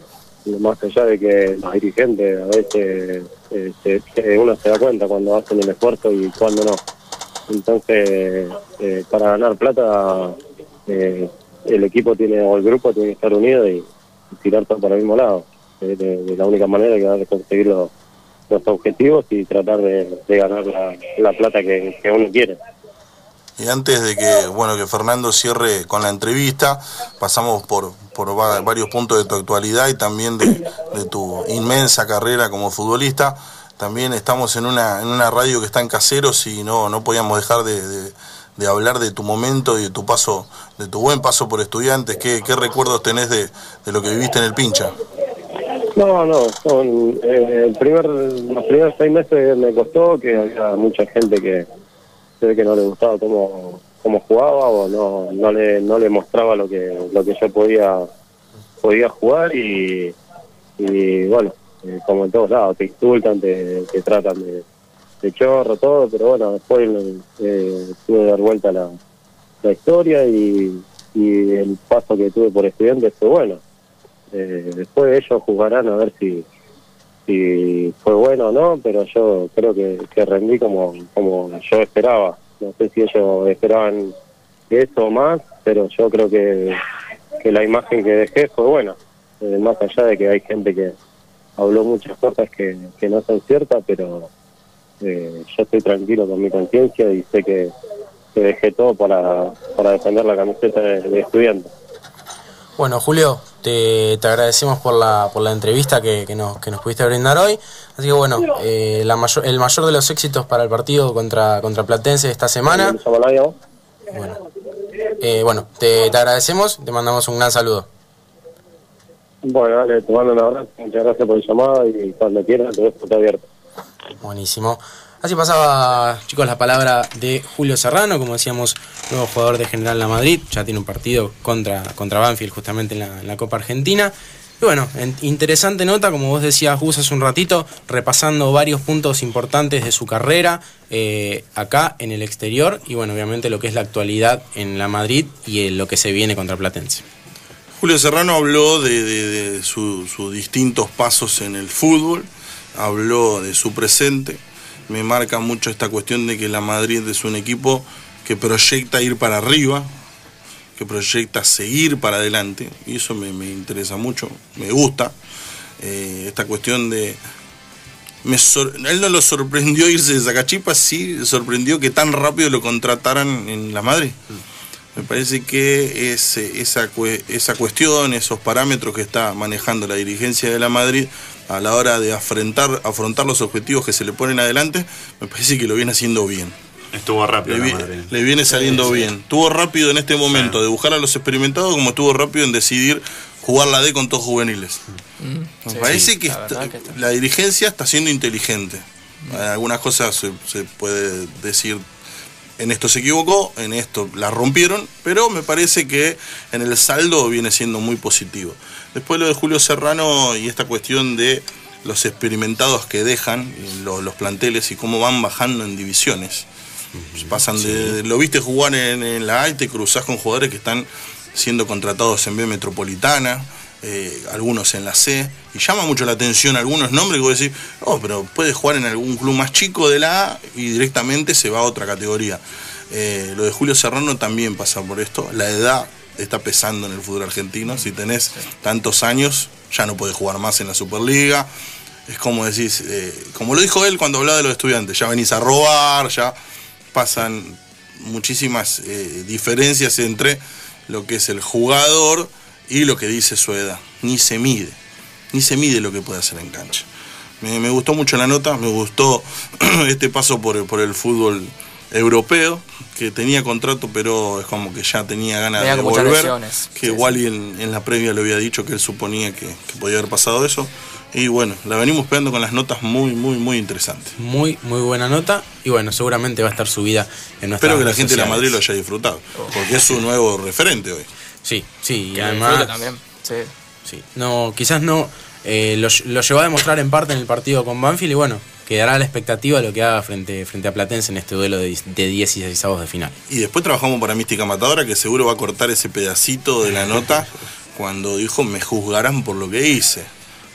más allá de que los dirigentes a veces eh, se, se- uno se da cuenta cuando hacen el esfuerzo y cuando no. Entonces, eh, para ganar plata, eh, el equipo tiene, o el grupo tiene que estar unido y, y tirar todo para el mismo lado. Eh, de, de la única manera que va a conseguir los, los objetivos y tratar de, de ganar la, la plata que, que uno quiere. Y antes de que, bueno, que Fernando cierre con la entrevista, pasamos por, por va- varios puntos de tu actualidad y también de, de tu inmensa carrera como futbolista. También estamos en una, en una radio que está en Caseros y no, no podíamos dejar de, de, de hablar de tu momento y de tu paso, de tu buen paso por Estudiantes. ¿Qué, qué recuerdos tenés de, de lo que viviste en el Pincha? No, no, son, eh, el primer, los primeros seis meses me costó, que había mucha gente que se ve que no le gustaba cómo, cómo jugaba o no, no le, no le mostraba lo que, lo que yo podía, podía jugar y, y bueno, eh, como en todos lados, te insultan, te, te tratan de, de chorro, todo, pero bueno, después eh, tuve que dar vuelta la, la historia y, y el paso que tuve por Estudiantes fue bueno. Eh, después ellos juzgarán a ver si si fue bueno o no, pero yo creo que, que rendí como, como yo esperaba. No sé si ellos esperaban eso o más, pero yo creo que, que la imagen que dejé fue buena. Eh, más allá de que hay gente que habló muchas cosas que, que no son ciertas, pero eh, yo estoy tranquilo con mi conciencia y sé que, que dejé todo para, para defender la camiseta de, de Estudiantes. Bueno, Julio, te, te agradecemos por la, por la entrevista que, que, nos, que nos pudiste brindar hoy. Así que bueno, eh, la mayor, el mayor de los éxitos para el partido contra, contra Platense esta semana. Bueno, eh, bueno te, te agradecemos, te mandamos un gran saludo. Bueno, dale, te mando un abrazo, muchas gracias por el llamado y cuando quieras te dejo abierto. Buenísimo. Así pasaba, chicos, la palabra de Julio Serrano, como decíamos, nuevo jugador de General La Madrid, ya tiene un partido contra, contra Banfield justamente en la, en la Copa Argentina. Y bueno, en, interesante nota, como vos decías, Gus, hace un ratito, repasando varios puntos importantes de su carrera eh, acá en el exterior y bueno, obviamente lo que es la actualidad en La Madrid y en lo que se viene contra Platense. Julio Serrano habló de, de, de sus su distintos pasos en el fútbol, habló de su presente. Me marca mucho esta cuestión de que la Madrid es un equipo que proyecta ir para arriba, que proyecta seguir para adelante, y eso me, me interesa mucho, me gusta. Eh, esta cuestión de... Me sor, él no lo sorprendió irse de Sacachispas, sí sorprendió que tan rápido lo contrataran en la Madrid. Me parece que es, esa, esa cuestión, esos parámetros que está manejando la dirigencia de la Madrid a la hora de afrontar, afrontar los objetivos que se le ponen adelante, me parece que lo viene haciendo bien. Estuvo rápido le, la Madrid. Le viene saliendo sí, sí. bien. Estuvo rápido en este momento sí. de buscar a los experimentados, como estuvo rápido en decidir jugar la D con todos juveniles. Mm, me sí, parece sí, que, la, está, que está. la dirigencia está siendo inteligente. Mm. Algunas cosas se, se puede decir, en esto se equivocó, en esto la rompieron, pero me parece que en el saldo viene siendo muy positivo. Después lo de Julio Serrano y esta cuestión de los experimentados que dejan los, los planteles y cómo van bajando en divisiones. Pasan sí. de, lo viste jugar en, en la A y te cruzás con jugadores que están siendo contratados en B Metropolitana, eh, algunos en la C, y llama mucho la atención algunos nombres que vos decís, oh, pero puede jugar en algún club más chico de la A y directamente se va a otra categoría. Eh, lo de Julio Serrano también pasa por esto, la edad está pesando en el fútbol argentino, si tenés tantos años ya no podés jugar más en la Superliga, es como decís, eh, como lo dijo él cuando hablaba de los Estudiantes, ya venís a robar, ya pasan muchísimas eh, diferencias entre lo que es el jugador y lo que dice su edad, ni se mide, ni se mide lo que puede hacer en cancha. Me, me gustó mucho la nota, me gustó este paso por, por el fútbol europeo, que tenía contrato pero es como que ya tenía ganas tenía de volver, lesiones. que sí, igual sí. En, en la previa le había dicho que él suponía que, que podía haber pasado eso, y bueno, la venimos pegando con las notas muy, muy, muy interesantes. Muy, muy buena nota, y bueno, seguramente va a estar subida en nuestra Espero que la gente sociales. de la Madrid lo haya disfrutado, porque es su nuevo referente hoy. Sí, sí, y además también. Sí. Sí. No, quizás no eh, lo, lo llevó a demostrar en parte en el partido con Banfield y bueno, quedará a la expectativa de lo que haga frente, frente a Platense en este duelo de, de dieciseisavos de final. Y después trabajamos para Mística Matadora, que seguro va a cortar ese pedacito de la nota cuando dijo me juzgarán por lo que hice.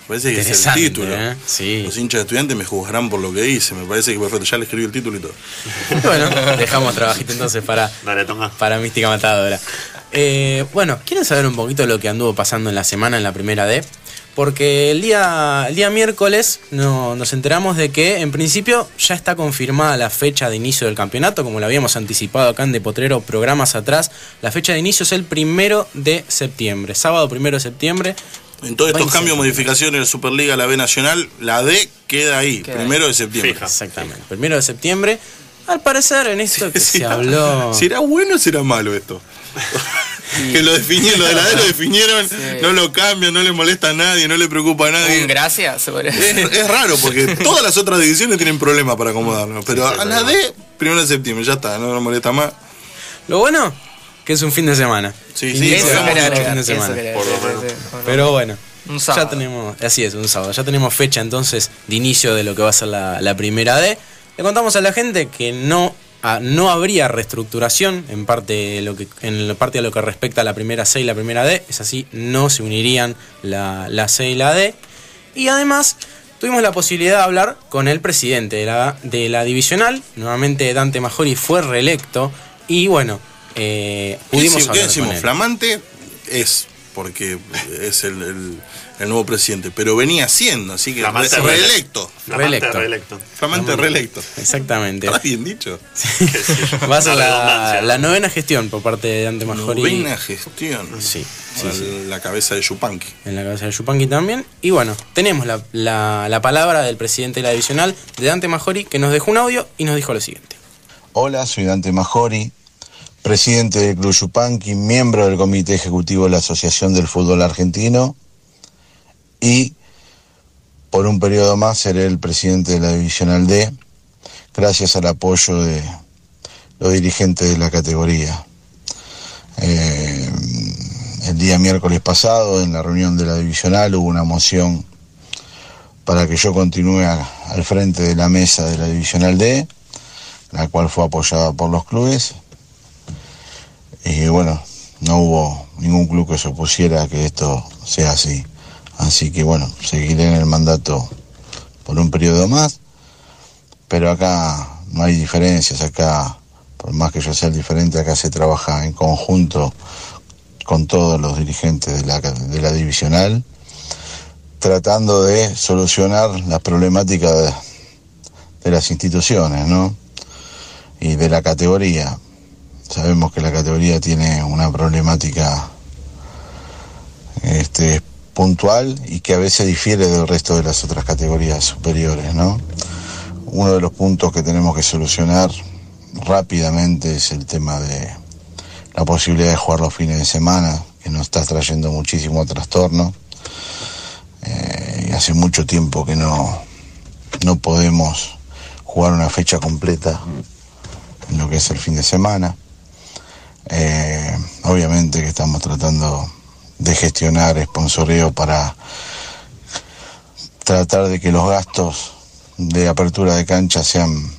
parece que es el Interesante, título. ¿eh? Sí. Los hinchas de Estudiantes me juzgarán por lo que dice. Me parece que perfecto. Ya le escribí el título y todo. Bueno, dejamos trabajito entonces para, Dale, Tonga. para Mística Matadora. Eh, bueno, ¿quieren saber un poquito lo que anduvo pasando en la semana en la primera D? Porque el día, el día miércoles no, nos enteramos de que en principio ya está confirmada la fecha de inicio del campeonato, como lo habíamos anticipado acá en De Potrero programas atrás. La fecha de inicio es el primero de septiembre, sábado primero de septiembre. En todos estos veinte cambios, modificaciones de Superliga, la B Nacional, la D queda ahí, Queda primero de septiembre. Fija. Exactamente, primero de septiembre. Al parecer en esto que se ¿Será- habló... ¿Será bueno o será malo esto? Que lo definieron, lo de la D lo definieron, Sí. no lo cambian, no le molesta a nadie, no le preocupa a nadie. Un gracias, se podría Es, decir. es raro porque todas las otras divisiones tienen problemas para acomodarnos, pero a la D, primero de septiembre, ya está, no nos molesta más. Lo bueno, que es un fin de semana. Sí, sí, Inicio Eso hagamos quería un agregar, fin de eso semana. quería Por lo decir, menos. sí, sí, bueno. Pero bueno, Un sábado. ya tenemos, así es, un sábado, ya tenemos fecha entonces de inicio de lo que va a ser la, la primera D. Le contamos a la gente que no, a- no habría reestructuración en parte, de lo que, en la parte de lo que respecta a la primera C y la primera D, es así, no se unirían la, la C y la D. Y además tuvimos la posibilidad de hablar con el presidente de la, de la divisional, nuevamente Dante Majori fue reelecto y bueno, eh, ¿Qué pudimos decimos? ¿Qué hablar con decimos? él. Flamante es porque es el, el- el nuevo presidente, pero venía siendo, así que Flamante re- reelecto. reelecto. Flamante Reelecto. reelecto. Flamante reelecto. Exactamente. ¿Está bien dicho? Va a ser Una la, redundancia. la novena gestión por parte de Dante Majori. Novena gestión. Sí, sí, A sí. La cabeza de Yupanqui. En la cabeza de Yupanqui también. Y bueno, tenemos la, la, la palabra del presidente de la divisional, de Dante Majori, que nos dejó un audio y nos dijo lo siguiente. Hola, soy Dante Majori, presidente del Club Yupanqui, miembro del Comité Ejecutivo de la Asociación del Fútbol Argentino y por un periodo más seré el presidente de la Divisional D, gracias al apoyo de los dirigentes de la categoría. Eh, el día miércoles pasado, en la reunión de la Divisional, hubo una moción para que yo continúe a- al frente de la mesa de la Divisional D, la cual fue apoyada por los clubes. Y bueno, no hubo ningún club que se opusiera a que esto sea así. Así que bueno, seguiré en el mandato por un periodo más. Pero acá no hay diferencias, acá, por más que yo sea el diferente, acá se trabaja en conjunto con todos los dirigentes de la, de la divisional, tratando de solucionar las problemáticas de, de las instituciones, ¿no? Y de la categoría. Sabemos que la categoría tiene una problemática este, puntual y que a veces difiere del resto de las otras categorías superiores, ¿no? Uno de los puntos que tenemos que solucionar rápidamente es el tema de la posibilidad de jugar los fines de semana, que nos está trayendo muchísimo trastorno. Eh, y hace mucho tiempo que no, no podemos jugar una fecha completa en lo que es el fin de semana. Eh, obviamente que estamos tratando de gestionar sponsoreo para tratar de que los gastos de apertura de cancha sean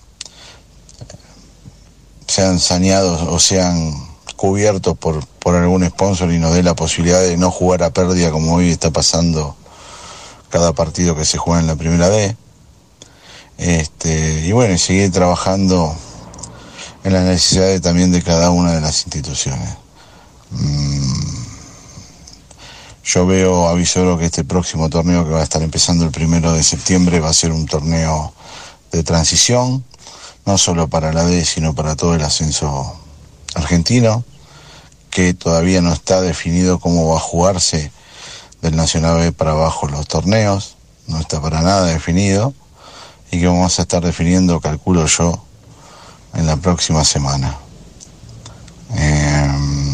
sean saneados o sean cubiertos por, por algún sponsor y nos dé la posibilidad de no jugar a pérdida como hoy está pasando cada partido que se juega en la primera D. Este, y bueno, y seguir trabajando en las necesidades también de cada una de las instituciones. Mm, yo veo, avisoro que este próximo torneo que va a estar empezando el primero de septiembre va a ser un torneo de transición, no solo para la D, sino para todo el ascenso argentino, que todavía no está definido cómo va a jugarse del Nacional B para abajo los torneos, no está para nada definido, y que vamos a estar definiendo, calculo yo, en la próxima semana. Eh,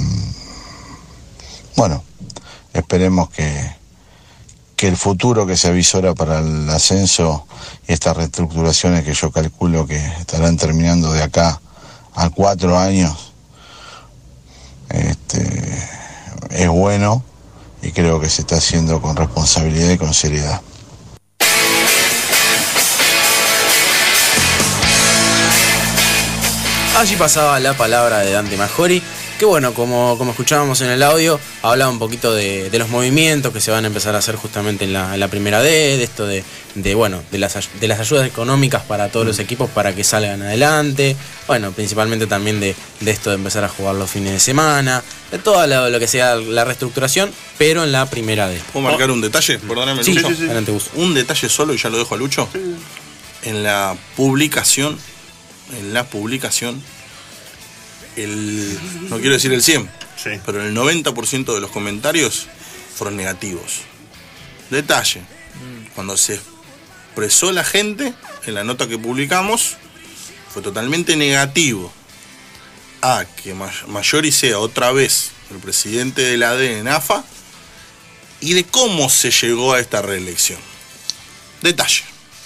bueno, esperemos que, que el futuro que se avisora para el ascenso y estas reestructuraciones que yo calculo que estarán terminando de acá a cuatro años, este, es bueno y creo que se está haciendo con responsabilidad y con seriedad. Allí pasaba la palabra de Dante Majori, que bueno, como, como escuchábamos en el audio, hablaba un poquito de, de los movimientos que se van a empezar a hacer justamente en la, en la primera D, de esto de, de bueno, de las, de las ayudas económicas para todos los equipos para que salgan adelante, bueno, principalmente también de, de esto de empezar a jugar los fines de semana, de todo lo, lo que sea la reestructuración, pero en la primera D. ¿Puedo marcar un detalle? Perdóname, Sí, Lucho. sí, sí. Adelante, Gus. Un detalle solo y ya lo dejo a Lucho. En la publicación, en la publicación, el, no quiero decir el cien, Sí. pero el noventa por ciento de los comentarios fueron negativos. Detalle, cuando se expresó la gente en la nota que publicamos, fue totalmente negativo a que Mayori sea otra vez el presidente de la D en A F A y de cómo se llegó a esta reelección. Detalle.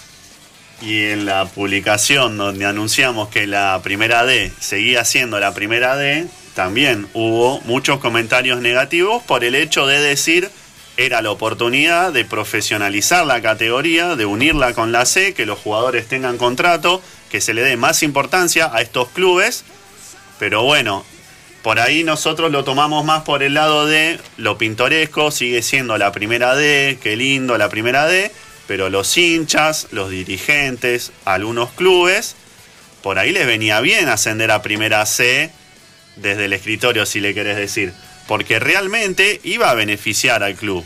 Y en la publicación donde anunciamos que la primera D seguía siendo la primera D, también hubo muchos comentarios negativos por el hecho de decir era la oportunidad de profesionalizar la categoría, de unirla con la C, que los jugadores tengan contrato, que se le dé más importancia a estos clubes, pero bueno, por ahí nosotros lo tomamos más por el lado de lo pintoresco, sigue siendo la primera D, qué lindo la primera D, pero los hinchas, los dirigentes, algunos clubes, por ahí les venía bien ascender a primera C desde el escritorio, si le querés decir, porque realmente iba a beneficiar al club.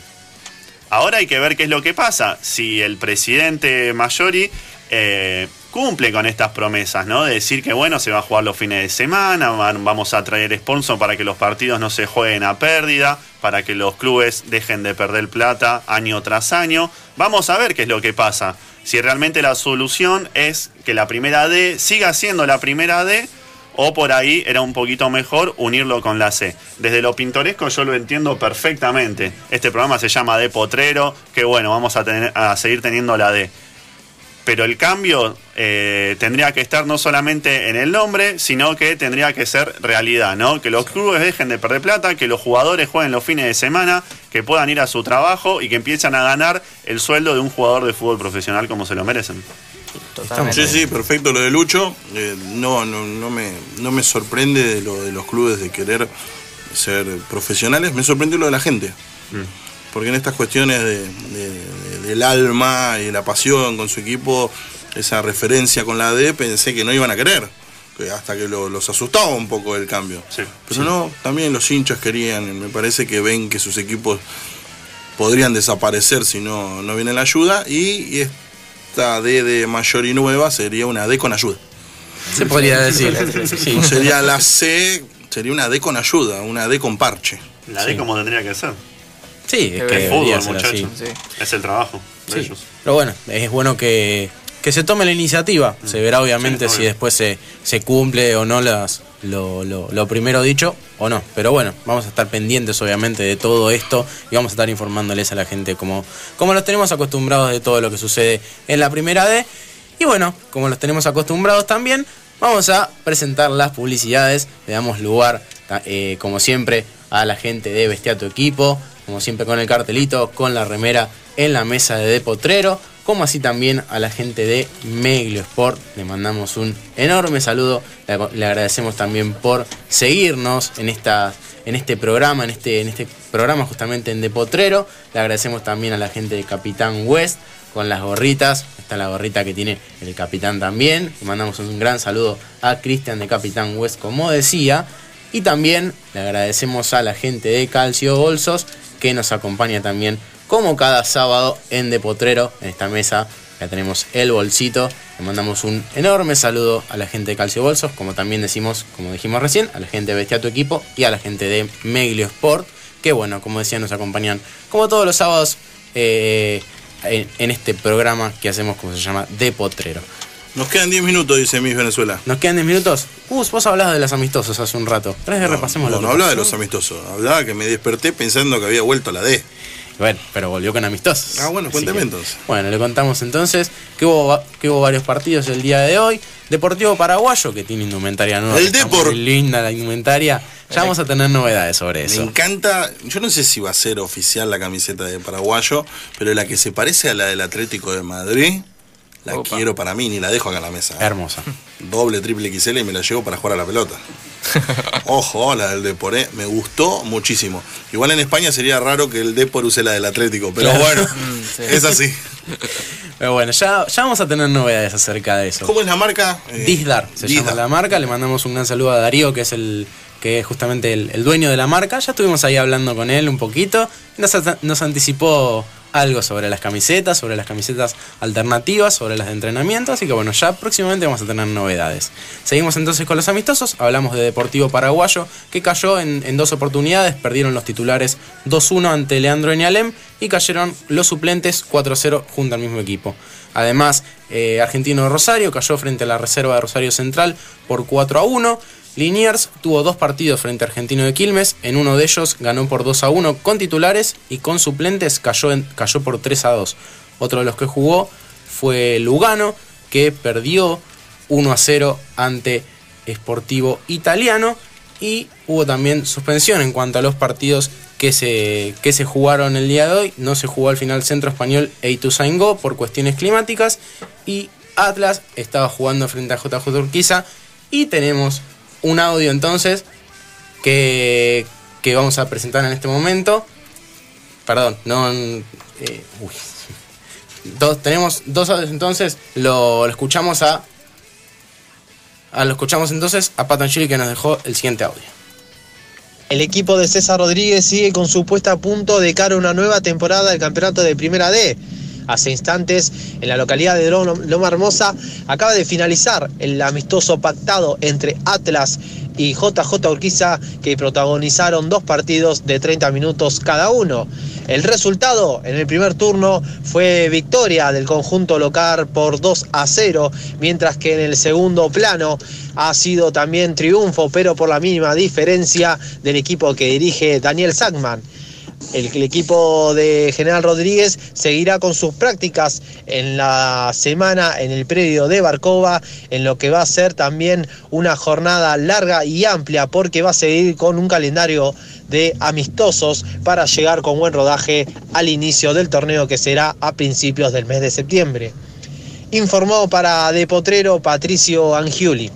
Ahora hay que ver qué es lo que pasa, si el presidente Mayori eh, cumple con estas promesas, ¿no? De decir que bueno, se va a jugar los fines de semana, van, vamos a traer sponsor para que los partidos no se jueguen a pérdida, para que los clubes dejen de perder plata año tras año. Vamos a ver qué es lo que pasa. Si realmente la solución es que la primera D siga siendo la primera D, o por ahí era un poquito mejor unirlo con la C. Desde lo pintoresco yo lo entiendo perfectamente. Este programa se llama D Potrero, que bueno, vamos a, tener, a seguir teniendo la D. Pero el cambio eh, tendría que estar no solamente en el nombre, sino que tendría que ser realidad, ¿no? Que los clubes dejen de perder plata, que los jugadores jueguen los fines de semana, que puedan ir a su trabajo y que empiecen a ganar el sueldo de un jugador de fútbol profesional como se lo merecen. Totalmente. Sí, sí, perfecto lo de Lucho. Eh, no, no, no, me, no me sorprende de lo de los clubes de querer ser profesionales, me sorprende lo de la gente. Mm. Porque en estas cuestiones de, de, de, del alma y la pasión con su equipo, esa referencia con la D, pensé que no iban a querer, que hasta que lo, los asustaba un poco el cambio. Sí, Pero sí. no, también los hinchas querían, me parece que ven que sus equipos podrían desaparecer si no, no viene la ayuda, y, y esta D de Mayori nueva sería una D con ayuda. Se podría decir. Sí. No sería la C, sería una D con ayuda, una D con parche. La D Sí. como tendría que ser. Sí, es Es que fútbol, debería ser muchachos. así. Sí. Es el trabajo de Sí. ellos. Pero bueno, es bueno que, que se tome la iniciativa. Se verá obviamente Sí, si obvio. después se, se cumple o no las, lo, lo, lo primero dicho o no. Pero bueno, vamos a estar pendientes obviamente de todo esto y vamos a estar informándoles a la gente como, como los tenemos acostumbrados de todo lo que sucede en la primera D. Y bueno, como los tenemos acostumbrados también, vamos a presentar las publicidades. Le damos lugar, eh, como siempre, a la gente de Vestia a tu Equipo, como siempre con el cartelito, con la remera en la mesa de De Potrero, como así también a la gente de Meglio Sport. Le mandamos un enorme saludo, le, le agradecemos también por seguirnos en esta, en este programa, en este, en este programa justamente en De Potrero. Le agradecemos también a la gente de Capitán West con las gorritas. Está la gorrita que tiene el capitán también. Le mandamos un gran saludo a Cristian de Capitán West, como decía. Y también le agradecemos a la gente de Calcio Bolsos, que nos acompaña también como cada sábado en De Potrero. En esta mesa ya tenemos el bolsito. Le mandamos un enorme saludo a la gente de Calcio Bolsos, como también decimos, como dijimos recién, a la gente de Vestia a tu Equipo y a la gente de Meglio Sport, que bueno, como decía, nos acompañan como todos los sábados eh, en, en este programa que hacemos, como se llama, De Potrero. Nos quedan diez minutos, dice Miss Venezuela. ¿Nos quedan diez minutos? Uh, vos hablabas de los amistosos hace un rato. ¿Tres que No, repasemos no, lo que no hablaba de pasó? los amistosos, hablaba que me desperté pensando que había vuelto a la D. Bueno, pero volvió con amistosos. Ah, bueno, Así cuénteme que, entonces. Bueno, le contamos entonces que hubo, que hubo varios partidos el día de hoy. Deportivo Paraguayo, que tiene indumentaria nueva. El que está Depor. muy linda la indumentaria. Ya vamos a tener novedades sobre Me eso. encanta, yo no sé si va a ser oficial la camiseta de Paraguayo, pero la que se parece a la del Atlético de Madrid, La Opa. quiero para mí, ni la dejo acá en la mesa. Hermosa. Doble, triple X L y me la llevo para jugar a la pelota. Ojo, la del Deporé, me gustó muchísimo. Igual en España sería raro que el Depor use la del Atlético, pero Claro. bueno, Mm, sí. es así. Pero bueno, ya, ya vamos a tener novedades acerca de eso. ¿Cómo es la marca? Eh, Disdar se Disdar. llama la marca. Le mandamos un gran saludo a Darío, que es el que es justamente el, el dueño de la marca. Ya estuvimos ahí hablando con él un poquito. Nos, nos anticipó algo sobre las camisetas, sobre las camisetas alternativas, sobre las de entrenamiento. Así que bueno, ya próximamente vamos a tener novedades. Seguimos entonces con los amistosos. Hablamos de Deportivo Paraguayo, que cayó en, en dos oportunidades. Perdieron los titulares dos uno ante Leandro Eñalem y cayeron los suplentes cuatro cero junto al mismo equipo. Además, eh, Argentino Rosario cayó frente a la reserva de Rosario Central por cuatro a uno. Liniers tuvo dos partidos frente a Argentino de Quilmes. En uno de ellos ganó por dos a uno con titulares y con suplentes cayó, en, cayó por tres a dos. Otro de los que jugó fue Lugano, que perdió uno a cero ante Sportivo Italiano. Y hubo también suspensión en cuanto a los partidos que se, que se jugaron el día de hoy. No se jugó al final Centro Español e Ituzaingó por cuestiones climáticas. Y Atlas estaba jugando frente a J J Urquiza. Y tenemos un audio entonces que, que vamos a presentar en este momento. Perdón, no... Eh, uy. Dos, tenemos dos audios entonces. Lo, lo escuchamos a... a... Lo escuchamos entonces a Patanchili, que nos dejó el siguiente audio. El equipo de César Rodríguez sigue con su puesta a punto de cara a una nueva temporada del campeonato de Primera D. Hace instantes, en la localidad de Loma Hermosa, acaba de finalizar el amistoso pactado entre Atlas y J J Urquiza, que protagonizaron dos partidos de treinta minutos cada uno. El resultado en el primer turno fue victoria del conjunto local por dos a cero, mientras que en el segundo plano ha sido también triunfo, pero por la mínima diferencia, del equipo que dirige Daniel Sackman. El, el equipo de General Rodríguez seguirá con sus prácticas en la semana en el predio de Barcova, en lo que va a ser también una jornada larga y amplia, porque va a seguir con un calendario de amistosos para llegar con buen rodaje al inicio del torneo, que será a principios del mes de septiembre. Informó para De Potrero Patricio Angiuli.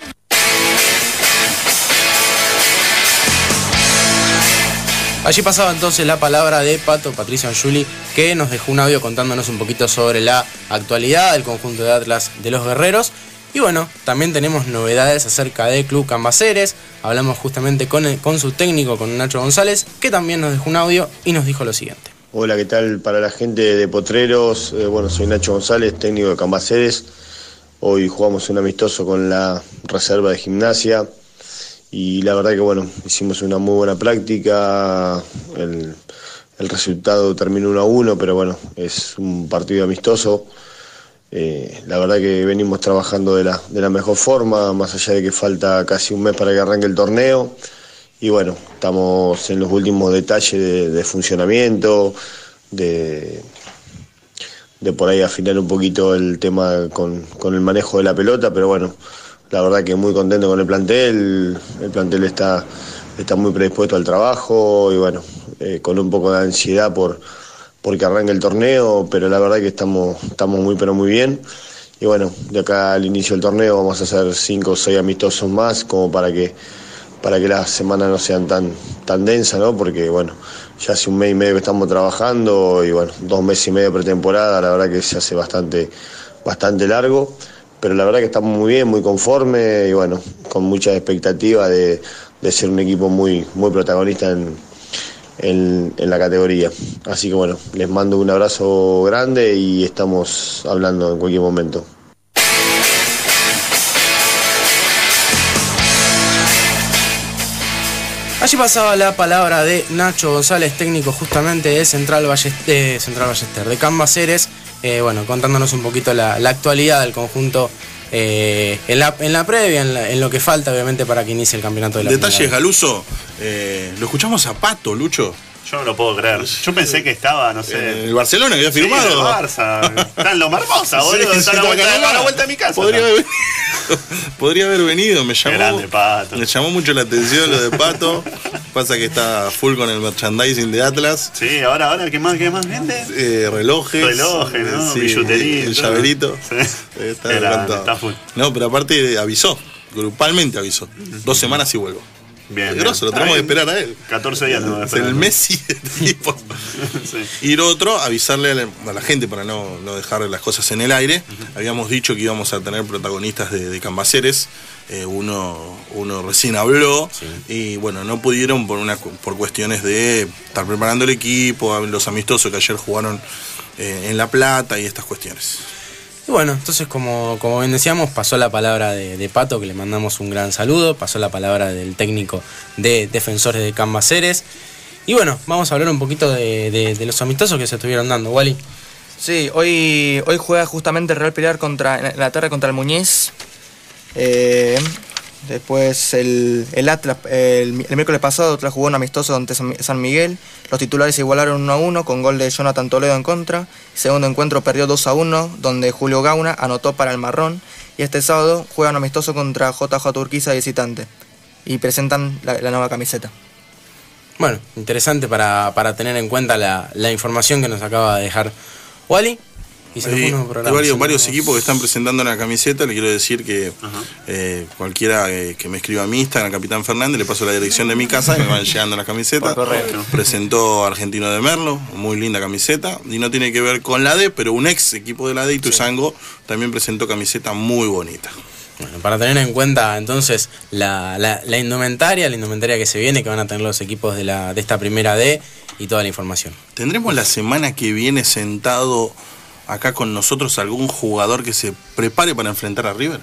Allí pasaba entonces la palabra de Pato Patricio Angiuli, que nos dejó un audio contándonos un poquito sobre la actualidad del conjunto de Atlas de los Guerreros. Y bueno, también tenemos novedades acerca del Club Cambaceres. Hablamos justamente con, el, con su técnico, con Nacho González, que también nos dejó un audio y nos dijo lo siguiente. Hola, ¿qué tal para la gente de Potreros? Eh, bueno, soy Nacho González, técnico de Cambaceres. Hoy jugamos un amistoso con la reserva de Gimnasia. Y la verdad que bueno, hicimos una muy buena práctica, el, el resultado terminó uno a uno, pero bueno, es un partido amistoso. Eh, la verdad que venimos trabajando de la, de la mejor forma, más allá de que falta casi un mes para que arranque el torneo. Y bueno, estamos en los últimos detalles de, de funcionamiento, de, de por ahí afinar un poquito el tema con, con el manejo de la pelota, pero bueno, la verdad que muy contento con el plantel, el plantel está, está muy predispuesto al trabajo y bueno, eh, con un poco de ansiedad por porque arranque el torneo, pero la verdad que estamos, estamos muy pero muy bien. Y bueno, de acá al inicio del torneo vamos a hacer cinco o seis amistosos más, como para que, para que las semanas no sean tan, tan densas, ¿no? Porque bueno, ya hace un mes y medio que estamos trabajando y bueno, dos meses y medio de pretemporada, la verdad que se hace bastante, bastante largo. Pero la verdad que estamos muy bien, muy conformes y bueno, con muchas expectativas de, de ser un equipo muy, muy protagonista en, en, en la categoría. Así que bueno, les mando un abrazo grande y estamos hablando en cualquier momento. Allí pasaba la palabra de Nacho González, técnico justamente de Central Ballester, de, Central Ballester, de Cambaceres. Eh, bueno, contándonos un poquito la, la actualidad del conjunto eh, en, la, en la previa, en, la, en lo que falta obviamente para que inicie el campeonato de la Detalles, primera. Galuso, eh, lo escuchamos a Pato, Lucho. Yo no lo puedo creer. Yo pensé que estaba, no sé. En el Barcelona que había Sí, firmado. el Barça. Está en Loma Hermosa, boludo. Sí, Está sí, a la vuelta, acá a la vuelta de mi casa. Podría está. haber venido. Podría haber venido, me llamó. Grande, Pato. Me llamó mucho la atención lo de Pato. Pasa que está full con el merchandising de Atlas. Sí, ahora, ahora, ¿qué más, qué más vende? Eh, relojes. Relojes, ¿no? Sí, Billutería. el llaverito. Sí. Está Era, encantado. está full. No, pero aparte avisó, grupalmente avisó. Dos semanas y vuelvo. Bien, Es bien. grosso, lo Está tenemos que bien. esperar a él. catorce días tenemos que Es esperar. el Messi del tipo. Sí. Y lo otro, avisarle a la, a la gente para no, no dejar las cosas en el aire. Uh-huh. Habíamos dicho que íbamos a tener protagonistas de, de Cambaceres. Eh, uno, uno recién habló, sí. Y bueno, no pudieron por, una, por cuestiones de estar preparando el equipo, los amistosos que ayer jugaron eh, en La Plata y estas cuestiones. Y bueno, entonces como, como bien decíamos, pasó la palabra de, de Pato, que le mandamos un gran saludo, pasó la palabra del técnico de Defensores de Cambaceres. Y bueno, vamos a hablar un poquito de, de, de los amistosos que se estuvieron dando, Wally. Sí, hoy, hoy juega justamente el Real Pilar contra, en la tarde contra el Muñiz. Eh, después el, el Atlas, el, el miércoles pasado Atlas jugó un amistoso ante San Miguel. Los titulares igualaron uno a uno con gol de Jonathan Toledo en contra. Segundo encuentro perdió dos a uno, donde Julio Gauna anotó para el Marrón. Y este sábado juegan amistoso contra J J Urquiza de visitante. Y presentan la, la nueva camiseta. Bueno, interesante para, para tener en cuenta la, la información que nos acaba de dejar Wally. Y se hay, hay varios, varios equipos que están presentando una camiseta. Le quiero decir que eh, cualquiera eh, que me escriba a mi Instagram, Capitán Fernández, le paso la dirección de mi casa y me van llegando las camisetas. Presentó Argentino de Merlo, muy linda camiseta, y no tiene que ver con la D, pero un ex equipo de la D, Ituzaingó, sí, también presentó camiseta muy bonita. Bueno, para tener en cuenta entonces la, la, la indumentaria, la indumentaria que se viene, que van a tener los equipos de, la, de esta primera D y toda la información. ¿Tendremos la semana que viene sentado acá con nosotros algún jugador que se prepare para enfrentar a River?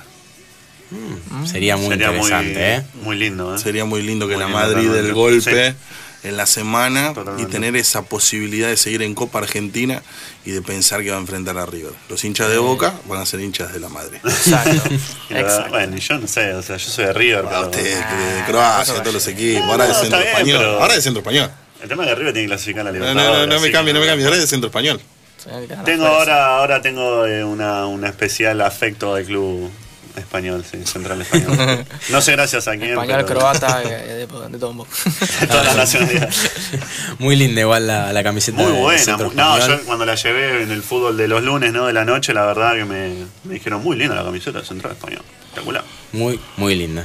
Mm, sería muy sería interesante, muy, ¿eh? Muy lindo, ¿eh? Sería muy lindo que muy la lindo, Madrid totalmente. del golpe Sí. en la semana Totalmente. Y tener esa posibilidad de seguir en Copa Argentina y de pensar que va a enfrentar a River. Los hinchas de Boca van a ser hinchas de la Madrid. Exacto. Exacto. Bueno, yo no sé, o sea, yo soy de River. Ah, pero... usted, de Croacia, todos los equipos. No, Ahora de no, centro está bien, español. pero- Ahora de centro español. El tema es que River tiene que clasificar la No, Libertadores. no, no, no me así cambie, que no me cambie. Ahora de centro español. Tengo ahora, ahora tengo eh, una, una especial afecto al club español, sí, central español. No sé gracias a quién. Español, pero... croata, eh, de, de todo un poco. de todas las nacionalidades. Muy linda igual la, la camiseta. Muy de buena. Centro Muy, no, Español. yo cuando la llevé en el fútbol de los lunes, ¿no? De la noche, la verdad que me, me dijeron muy linda la camiseta de Central Español. Espectacular. Muy, muy linda.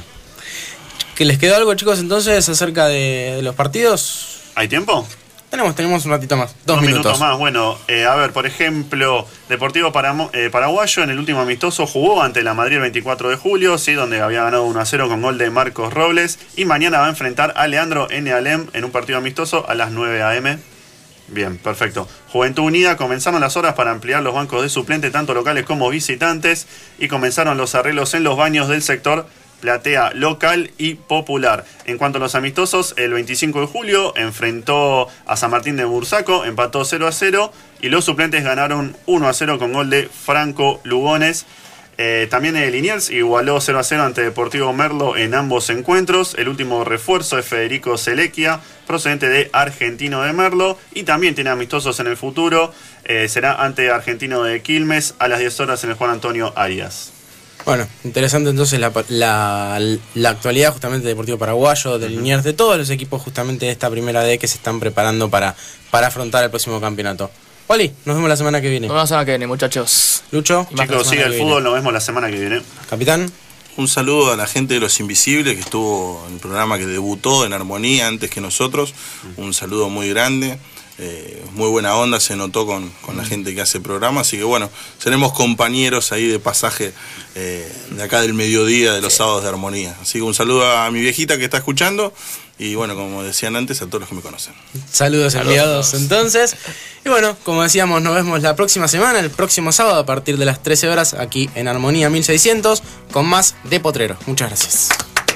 ¿Que les quedó algo, chicos, entonces acerca de, de los partidos? ¿Hay tiempo? Tenemos, tenemos un ratito más. Dos, Dos minutos. minutos. más. Bueno, eh, a ver, por ejemplo, Deportivo Paramo- eh, Paraguayo en el último amistoso jugó ante la Madrid el veinticuatro de julio, sí, donde había ganado uno a cero con gol de Marcos Robles. Y mañana va a enfrentar a Leandro N. Alem en un partido amistoso a las nueve a eme. Bien, perfecto. Juventud Unida, comenzaron las horas para ampliar los bancos de suplente, tanto locales como visitantes, y comenzaron los arreglos en los baños del sector platea local y popular. En cuanto a los amistosos, el veinticinco de julio enfrentó a San Martín de Bursaco, empató cero a cero, y los suplentes ganaron uno a cero con gol de Franco Lugones. Eh, también el Liniers igualó cero a cero ante Deportivo Merlo en ambos encuentros. El último refuerzo es Federico Selequia, procedente de Argentino de Merlo, y también tiene amistosos en el futuro. Eh, será ante Argentino de Quilmes a las diez horas en el Juan Antonio Arias. Bueno, interesante entonces la, la, la actualidad justamente de Deportivo Paraguayo, del uh-huh. Liniers, de todos los equipos justamente de esta primera D que se están preparando para, para afrontar el próximo campeonato. Wally, nos vemos la semana que viene. Nos vemos la semana que viene, muchachos. Lucho. Chicos, sigue el fútbol, nos vemos la semana que viene. Capitán. Un saludo a la gente de Los Invisibles que estuvo en el programa que debutó en Armonía antes que nosotros. Un saludo muy grande. Eh, muy buena onda se notó con, con la gente que hace el programa, así que bueno, seremos compañeros ahí de pasaje eh, de acá del mediodía de los sí. sábados de Armonía. Así que un saludo a mi viejita que está escuchando y bueno, como decían antes, a todos los que me conocen. Saludos enviados entonces. Y bueno, como decíamos, nos vemos la próxima semana, el próximo sábado a partir de las trece horas aquí en Armonía mil seiscientos con más de Potrero. Muchas gracias.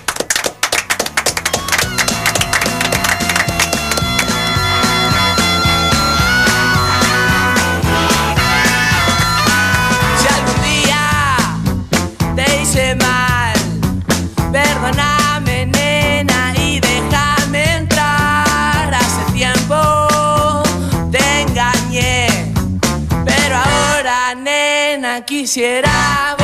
Mal, perdóname nena y déjame entrar. Hace tiempo te engañé, pero ahora nena quisiera